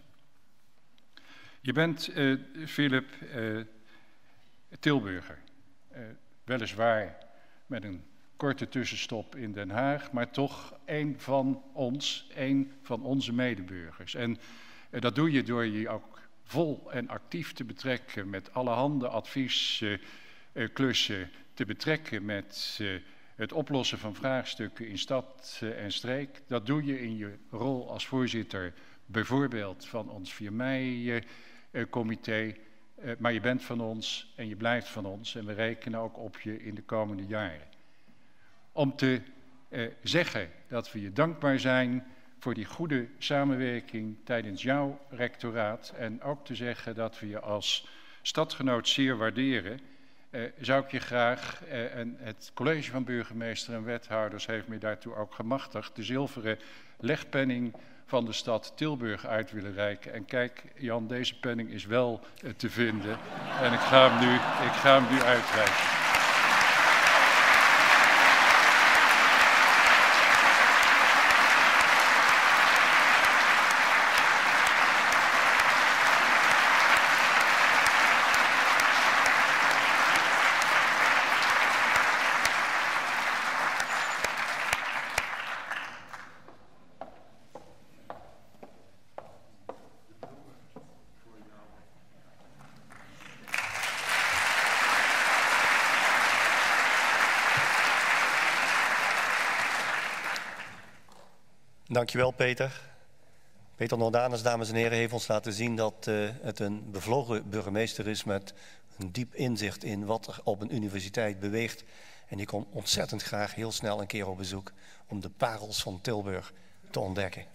Je bent, uh, Philip, uh, Tilburger. Uh, weliswaar met een korte tussenstop in Den Haag, maar toch een van ons, een van onze medeburgers. En uh, dat doe je door je ook vol en actief te betrekken met allerhande adviesklussen, uh, uh, te betrekken met uh, het oplossen van vraagstukken in stad uh, en streek. Dat doe je in je rol als voorzitter bijvoorbeeld van ons vier mei-comité. Uh, uh, maar je bent van ons en je blijft van ons en we rekenen ook op je in de komende jaren. Om te uh, zeggen dat we je dankbaar zijn voor die goede samenwerking tijdens jouw rectoraat en ook te zeggen dat we je als stadgenoot zeer waarderen, uh, zou ik je graag, uh, en het college van burgemeester en wethouders heeft me daartoe ook gemachtigd, de zilveren legpenning van de stad Tilburg uit willen reiken. En kijk, Jan, deze penning is wel uh, te vinden en ik ga hem nu, ik ga hem nu uitreiken. Dankjewel, Peter. Peter Nordanus, dames en heren, heeft ons laten zien dat uh, het een bevlogen burgemeester is met een diep inzicht in wat er op een universiteit beweegt. En die komt ontzettend graag heel snel een keer op bezoek om de parels van Tilburg te ontdekken.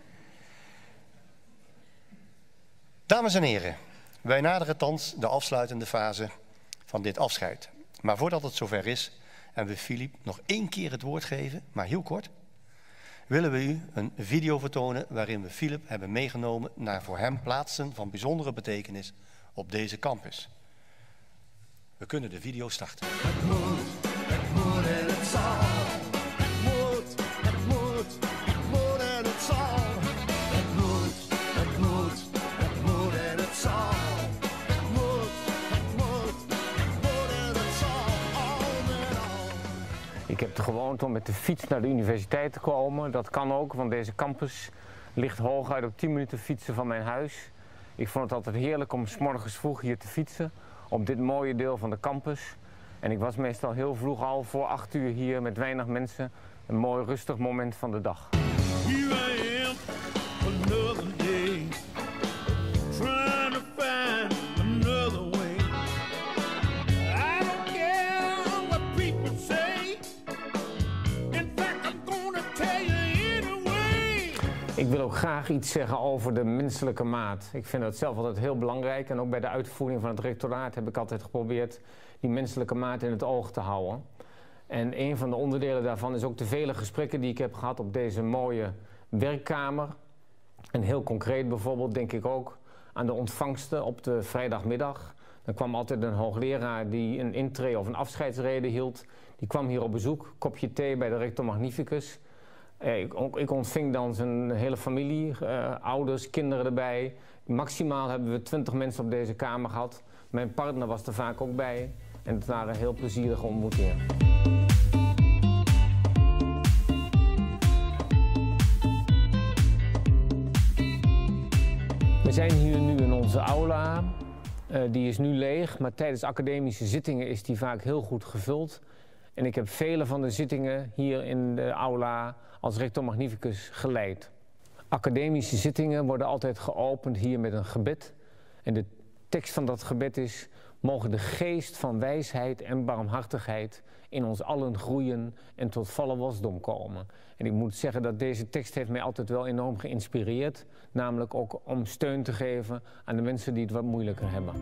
Dames en heren, wij naderen thans de afsluitende fase van dit afscheid. Maar voordat het zover is en we Philip nog één keer het woord geven, maar heel kort, willen we u een video vertonen waarin we Philip hebben meegenomen naar voor hem plaatsen van bijzondere betekenis op deze campus. We kunnen de video starten. Het moet, het moet en het zal. Het moet, het moet, het moet en het zal. Het moet, het moet, het moet en het zal. Het moet, het moet, het moet en het zal. Al met al. Ik heb de gewoonte om met de fiets naar de universiteit te komen. Dat kan ook, want deze campus ligt hooguit op tien minuten fietsen van mijn huis. Ik vond het altijd heerlijk om 's morgens vroeg hier te fietsen op dit mooie deel van de campus. En ik was meestal heel vroeg al voor acht uur hier met weinig mensen. Een mooi rustig moment van de dag. Here I am, another day, trying to find another way. I don't care what people say. In fact, I'm gonna tell you anyway. Ik wil ook graag iets zeggen over de menselijke maat. Ik vind dat zelf altijd heel belangrijk. En ook bij de uitvoering van het rectoraat heb ik altijd geprobeerd die menselijke maat in het oog te houden. En een van de onderdelen daarvan is ook de vele gesprekken die ik heb gehad op deze mooie werkkamer. En heel concreet bijvoorbeeld denk ik ook aan de ontvangsten op de vrijdagmiddag. Dan kwam altijd een hoogleraar die een intree of een afscheidsrede hield. Die kwam hier op bezoek, kopje thee bij de rector magnificus. Ik, ik ontving dan zijn hele familie, uh, ouders, kinderen erbij. Maximaal hebben we twintig mensen op deze kamer gehad. Mijn partner was er vaak ook bij. En het waren heel plezierige ontmoetingen. We zijn hier nu in onze aula. Uh, die is nu leeg, maar tijdens academische zittingen is die vaak heel goed gevuld. En ik heb vele van de zittingen hier in de aula als rector magnificus geleid. Academische zittingen worden altijd geopend hier met een gebed. En de tekst van dat gebed is: mogen de geest van wijsheid en barmhartigheid in ons allen groeien en tot volle wasdom komen. En ik moet zeggen dat deze tekst heeft mij altijd wel enorm geïnspireerd. Namelijk ook om steun te geven aan de mensen die het wat moeilijker hebben.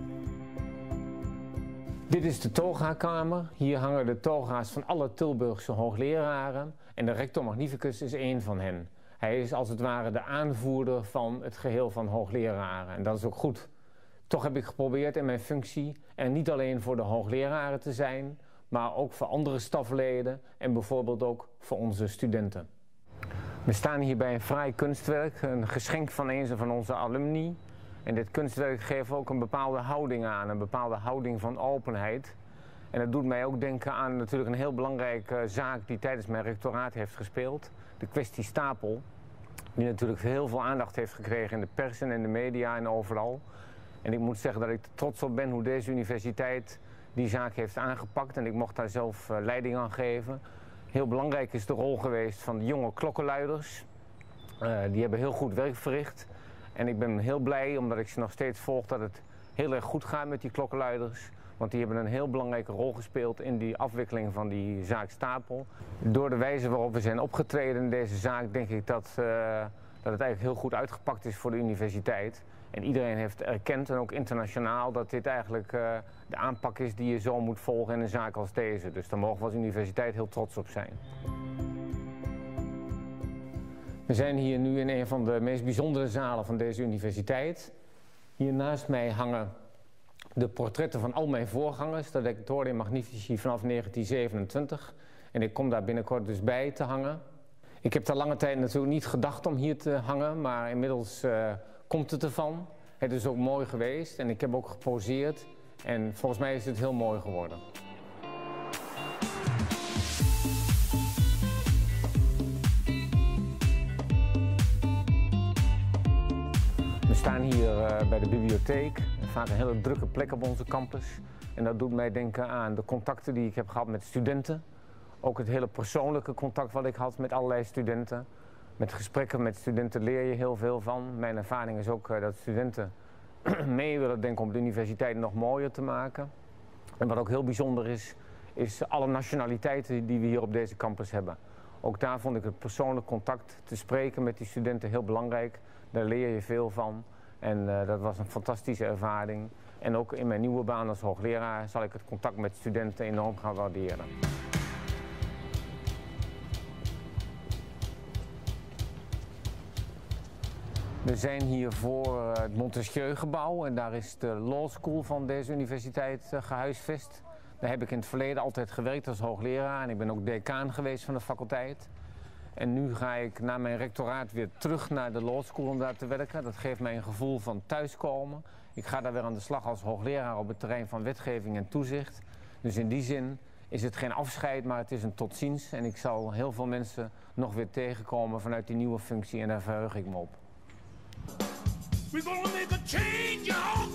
Dit is de toga-kamer. Hier hangen de toga's van alle Tilburgse hoogleraren. En de rector magnificus is één van hen. Hij is als het ware de aanvoerder van het geheel van hoogleraren. En dat is ook goed. Toch heb ik geprobeerd in mijn functie er niet alleen voor de hoogleraren te zijn, maar ook voor andere stafleden en bijvoorbeeld ook voor onze studenten. We staan hier bij een fraai kunstwerk, een geschenk van een van onze alumni. En dit kunstwerk geeft ook een bepaalde houding aan, een bepaalde houding van openheid. En dat doet mij ook denken aan natuurlijk een heel belangrijke zaak die tijdens mijn rectoraat heeft gespeeld. De kwestie Stapel, die natuurlijk heel veel aandacht heeft gekregen in de pers en in de media en overal. En ik moet zeggen dat ik er trots op ben hoe deze universiteit die zaak heeft aangepakt. En ik mocht daar zelf uh, leiding aan geven. Heel belangrijk is de rol geweest van de jonge klokkenluiders. Uh, die hebben heel goed werk verricht. En ik ben heel blij, omdat ik ze nog steeds volg, dat het heel erg goed gaat met die klokkenluiders. Want die hebben een heel belangrijke rol gespeeld in die afwikkeling van die zaak Stapel. Door de wijze waarop we zijn opgetreden in deze zaak denk ik dat, uh, dat het eigenlijk heel goed uitgepakt is voor de universiteit. En iedereen heeft erkend, en ook internationaal, dat dit eigenlijk uh, de aanpak is die je zo moet volgen in een zaak als deze. Dus daar mogen we als universiteit heel trots op zijn. We zijn hier nu in een van de meest bijzondere zalen van deze universiteit. Hier naast mij hangen de portretten van al mijn voorgangers, de Rectoria Magnifici vanaf negentien zevenentwintig. En ik kom daar binnenkort dus bij te hangen. Ik heb daar lange tijd natuurlijk niet gedacht om hier te hangen, maar inmiddels uh, komt het ervan. Het is ook mooi geweest en ik heb ook geposeerd en volgens mij is het heel mooi geworden. We staan hier uh, bij de bibliotheek, vaak een hele drukke plek op onze campus. En dat doet mij denken aan de contacten die ik heb gehad met studenten. Ook het hele persoonlijke contact wat ik had met allerlei studenten. Met gesprekken met studenten leer je heel veel van. Mijn ervaring is ook uh, dat studenten mee willen denken om de universiteit nog mooier te maken. En wat ook heel bijzonder is, is alle nationaliteiten die we hier op deze campus hebben. Ook daar vond ik het persoonlijk contact te spreken met die studenten heel belangrijk. Daar leer je veel van en uh, dat was een fantastische ervaring. En ook in mijn nieuwe baan als hoogleraar zal ik het contact met studenten enorm gaan waarderen. We zijn hier voor het Montesquieu-gebouw en daar is de Law School van deze universiteit uh, gehuisvest. Daar heb ik in het verleden altijd gewerkt als hoogleraar en ik ben ook decaan geweest van de faculteit. En nu ga ik na mijn rectoraat weer terug naar de Law School om daar te werken. Dat geeft mij een gevoel van thuiskomen. Ik ga daar weer aan de slag als hoogleraar op het terrein van wetgeving en toezicht. Dus in die zin is het geen afscheid, maar het is een tot ziens. En ik zal heel veel mensen nog weer tegenkomen vanuit die nieuwe functie en daar verheug ik me op. We're gonna make a change, y'all.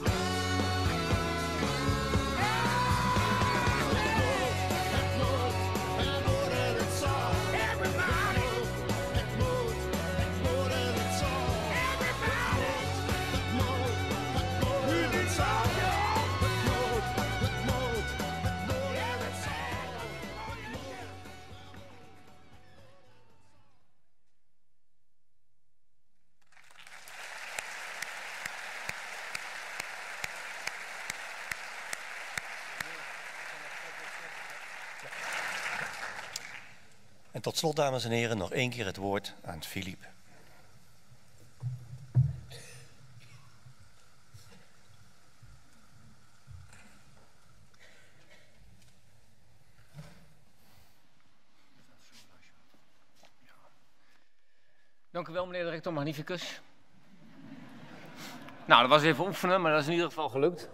En tot slot, dames en heren, nog één keer het woord aan Philippe. Dank u wel, meneer de rector magnificus. Nou, dat was even oefenen, maar dat is in ieder geval gelukt.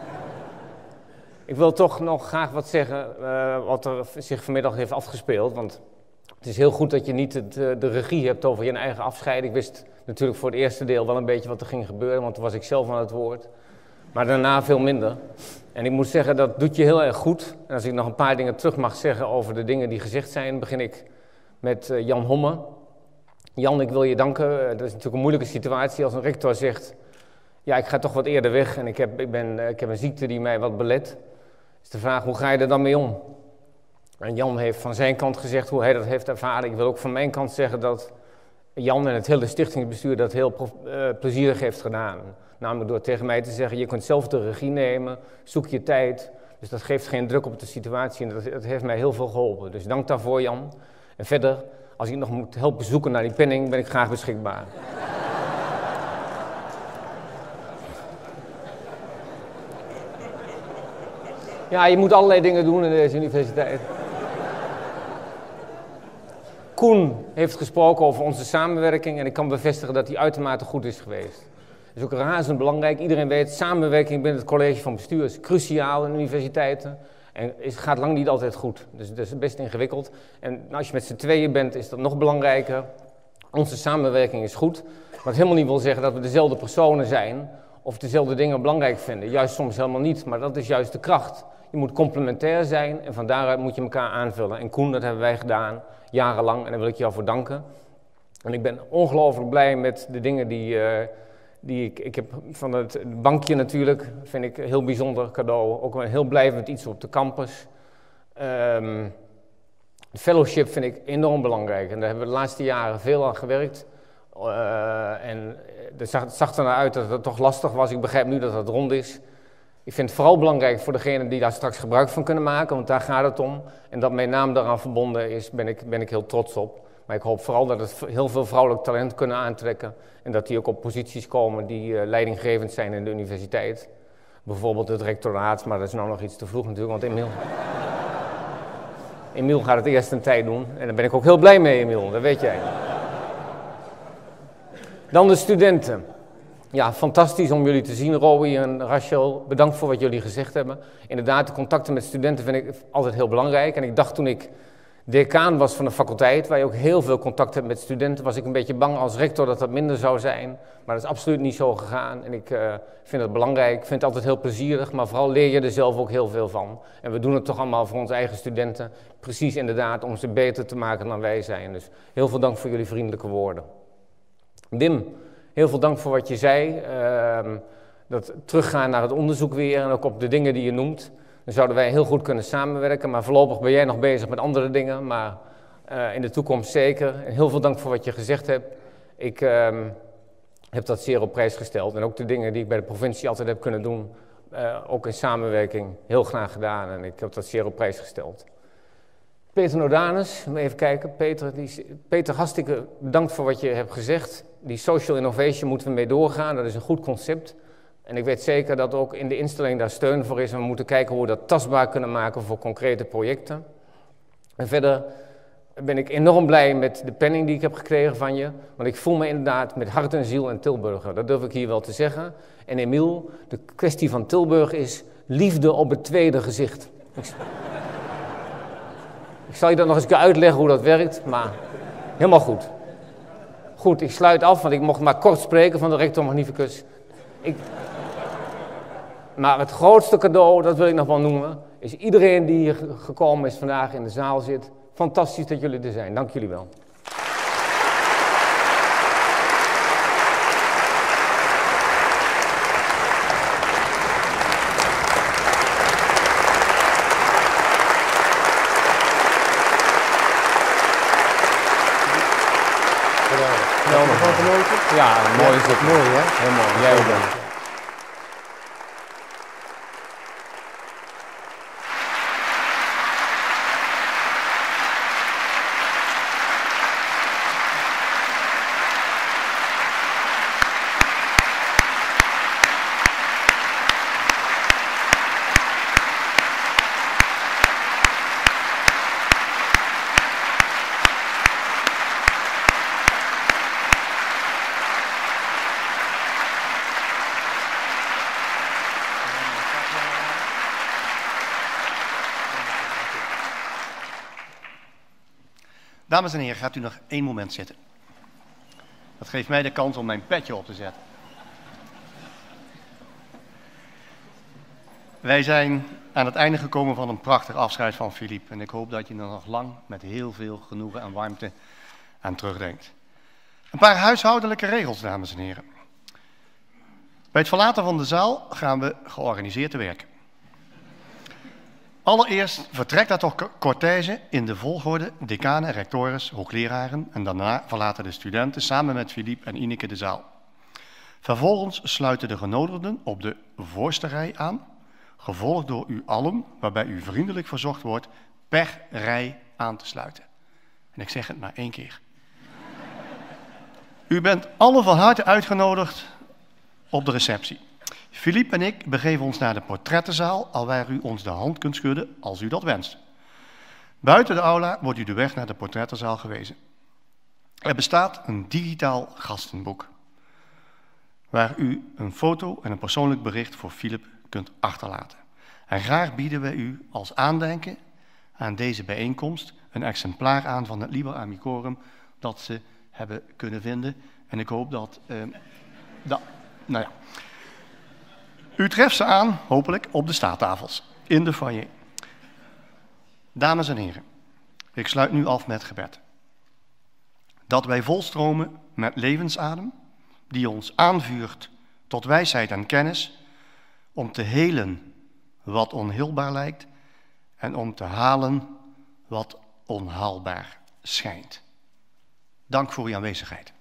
Ik wil toch nog graag wat zeggen uh, wat er zich vanmiddag heeft afgespeeld. Want het is heel goed dat je niet het, uh, de regie hebt over je eigen afscheid. Ik wist natuurlijk voor het eerste deel wel een beetje wat er ging gebeuren, want toen was ik zelf aan het woord. Maar daarna veel minder. En ik moet zeggen, dat doet je heel erg goed. En als ik nog een paar dingen terug mag zeggen over de dingen die gezegd zijn, begin ik met uh, Jan Homme. Jan, ik wil je danken. Uh, dat is natuurlijk een moeilijke situatie als een rector zegt, ja, ik ga toch wat eerder weg en ik heb, ik ben, uh, ik heb een ziekte die mij wat belet. Is de vraag, hoe ga je er dan mee om? En Jan heeft van zijn kant gezegd hoe hij dat heeft ervaren. Ik wil ook van mijn kant zeggen dat Jan en het hele stichtingsbestuur dat heel uh, plezierig heeft gedaan. Namelijk door tegen mij te zeggen, je kunt zelf de regie nemen, zoek je tijd. Dus dat geeft geen druk op de situatie en dat, dat heeft mij heel veel geholpen. Dus dank daarvoor, Jan. En verder, als ik nog moet helpen zoeken naar die penning, ben ik graag beschikbaar. Ja, je moet allerlei dingen doen in deze universiteit. Koen heeft gesproken over onze samenwerking en ik kan bevestigen dat die uitermate goed is geweest. Dat is ook razend belangrijk. Iedereen weet, samenwerking binnen het college van bestuur is cruciaal in universiteiten. En het gaat lang niet altijd goed. Dus dat is best ingewikkeld. En als je met z'n tweeën bent, is dat nog belangrijker. Onze samenwerking is goed. Wat helemaal niet wil zeggen dat we dezelfde personen zijn of dezelfde dingen belangrijk vinden. Juist soms helemaal niet, maar dat is juist de kracht. Je moet complementair zijn en van daaruit moet je elkaar aanvullen. En Koen, dat hebben wij gedaan, jarenlang, en daar wil ik jou voor danken. En ik ben ongelooflijk blij met de dingen die, uh, die ik... Ik heb van het bankje natuurlijk, vind ik een heel bijzonder cadeau. Ook een heel blijvend iets op de campus. Um, de fellowship vind ik enorm belangrijk. En daar hebben we de laatste jaren veel aan gewerkt. Uh, en het zag, het zag er naar uit dat het toch lastig was. Ik begrijp nu dat het rond is. Ik vind het vooral belangrijk voor degenen die daar straks gebruik van kunnen maken, want daar gaat het om. En dat mijn naam daaraan verbonden is, ben ik, ben ik heel trots op. Maar ik hoop vooral dat het heel veel vrouwelijk talent kunnen aantrekken. En dat die ook op posities komen die uh, leidinggevend zijn in de universiteit. Bijvoorbeeld het rectoraat, maar dat is nou nog iets te vroeg natuurlijk, want Emiel... Emiel gaat het eerst een tijd doen. En daar ben ik ook heel blij mee, Emiel, dat weet jij. Dan de studenten. Ja, fantastisch om jullie te zien, Rowie en Rachel. Bedankt voor wat jullie gezegd hebben. Inderdaad, de contacten met studenten vind ik altijd heel belangrijk. En ik dacht toen ik decaan was van de faculteit, waar je ook heel veel contact hebt met studenten, was ik een beetje bang als rector dat dat minder zou zijn. Maar dat is absoluut niet zo gegaan. En ik uh, vind het belangrijk, ik vind het altijd heel plezierig, maar vooral leer je er zelf ook heel veel van. En we doen het toch allemaal voor onze eigen studenten. Precies inderdaad, om ze beter te maken dan wij zijn. Dus heel veel dank voor jullie vriendelijke woorden. Wim. Heel veel dank voor wat je zei. Uh, dat teruggaan naar het onderzoek weer en ook op de dingen die je noemt. Dan zouden wij heel goed kunnen samenwerken. Maar voorlopig ben jij nog bezig met andere dingen. Maar uh, in de toekomst zeker. En heel veel dank voor wat je gezegd hebt. Ik uh, heb dat zeer op prijs gesteld. En ook de dingen die ik bij de provincie altijd heb kunnen doen. Uh, ook in samenwerking heel graag gedaan. En ik heb dat zeer op prijs gesteld. Peter Nodanus, even kijken. Peter, die, Peter, hartstikke bedankt voor wat je hebt gezegd. Die social innovation moeten we mee doorgaan, dat is een goed concept. En ik weet zeker dat ook in de instelling daar steun voor is. En we moeten kijken hoe we dat tastbaar kunnen maken voor concrete projecten. En verder ben ik enorm blij met de penning die ik heb gekregen van je. Want ik voel me inderdaad met hart en ziel een Tilburger. Dat durf ik hier wel te zeggen. En Emiel, de kwestie van Tilburg is liefde op het tweede gezicht. Ik zal je dat nog eens uitleggen hoe dat werkt, maar helemaal goed. Goed, ik sluit af, want ik mocht maar kort spreken van de rector magnificus. Ik... Maar het grootste cadeau, dat wil ik nog wel noemen, is iedereen die hier gekomen is vandaag in de zaal zit. Fantastisch dat jullie er zijn. Dank jullie wel. Ja, mooi is het. Mooi, hè? Heel mooi. Jij ook bedankt. Dames en heren, gaat u nog één moment zitten. Dat geeft mij de kans om mijn petje op te zetten. Wij zijn aan het einde gekomen van een prachtig afscheid van Philippe. En ik hoop dat je er nog lang met heel veel genoegen en warmte aan terugdenkt. Een paar huishoudelijke regels, dames en heren. Bij het verlaten van de zaal gaan we georganiseerd te werk. Allereerst vertrekt dat toch cortège in de volgorde decanen, rectores, hoogleraren en daarna verlaten de studenten samen met Philippe en Ineke de zaal. Vervolgens sluiten de genodigden op de voorste rij aan, gevolgd door u allen, waarbij u vriendelijk verzocht wordt per rij aan te sluiten. En ik zeg het maar één keer. U bent allen van harte uitgenodigd op de receptie. Philippe en ik begeven ons naar de portrettenzaal, alwaar u ons de hand kunt schudden als u dat wenst. Buiten de aula wordt u de weg naar de portrettenzaal gewezen. Er bestaat een digitaal gastenboek, waar u een foto en een persoonlijk bericht voor Philippe kunt achterlaten. En graag bieden we u als aandenken aan deze bijeenkomst een exemplaar aan van het Liber Amicorum dat ze hebben kunnen vinden. En ik hoop dat... Uh, dat nou ja... U treft ze aan, hopelijk, op de staattafels, in de foyer. Dames en heren, ik sluit nu af met gebed. Dat wij volstromen met levensadem, die ons aanvuurt tot wijsheid en kennis, om te helen wat onheelbaar lijkt en om te halen wat onhaalbaar schijnt. Dank voor uw aanwezigheid.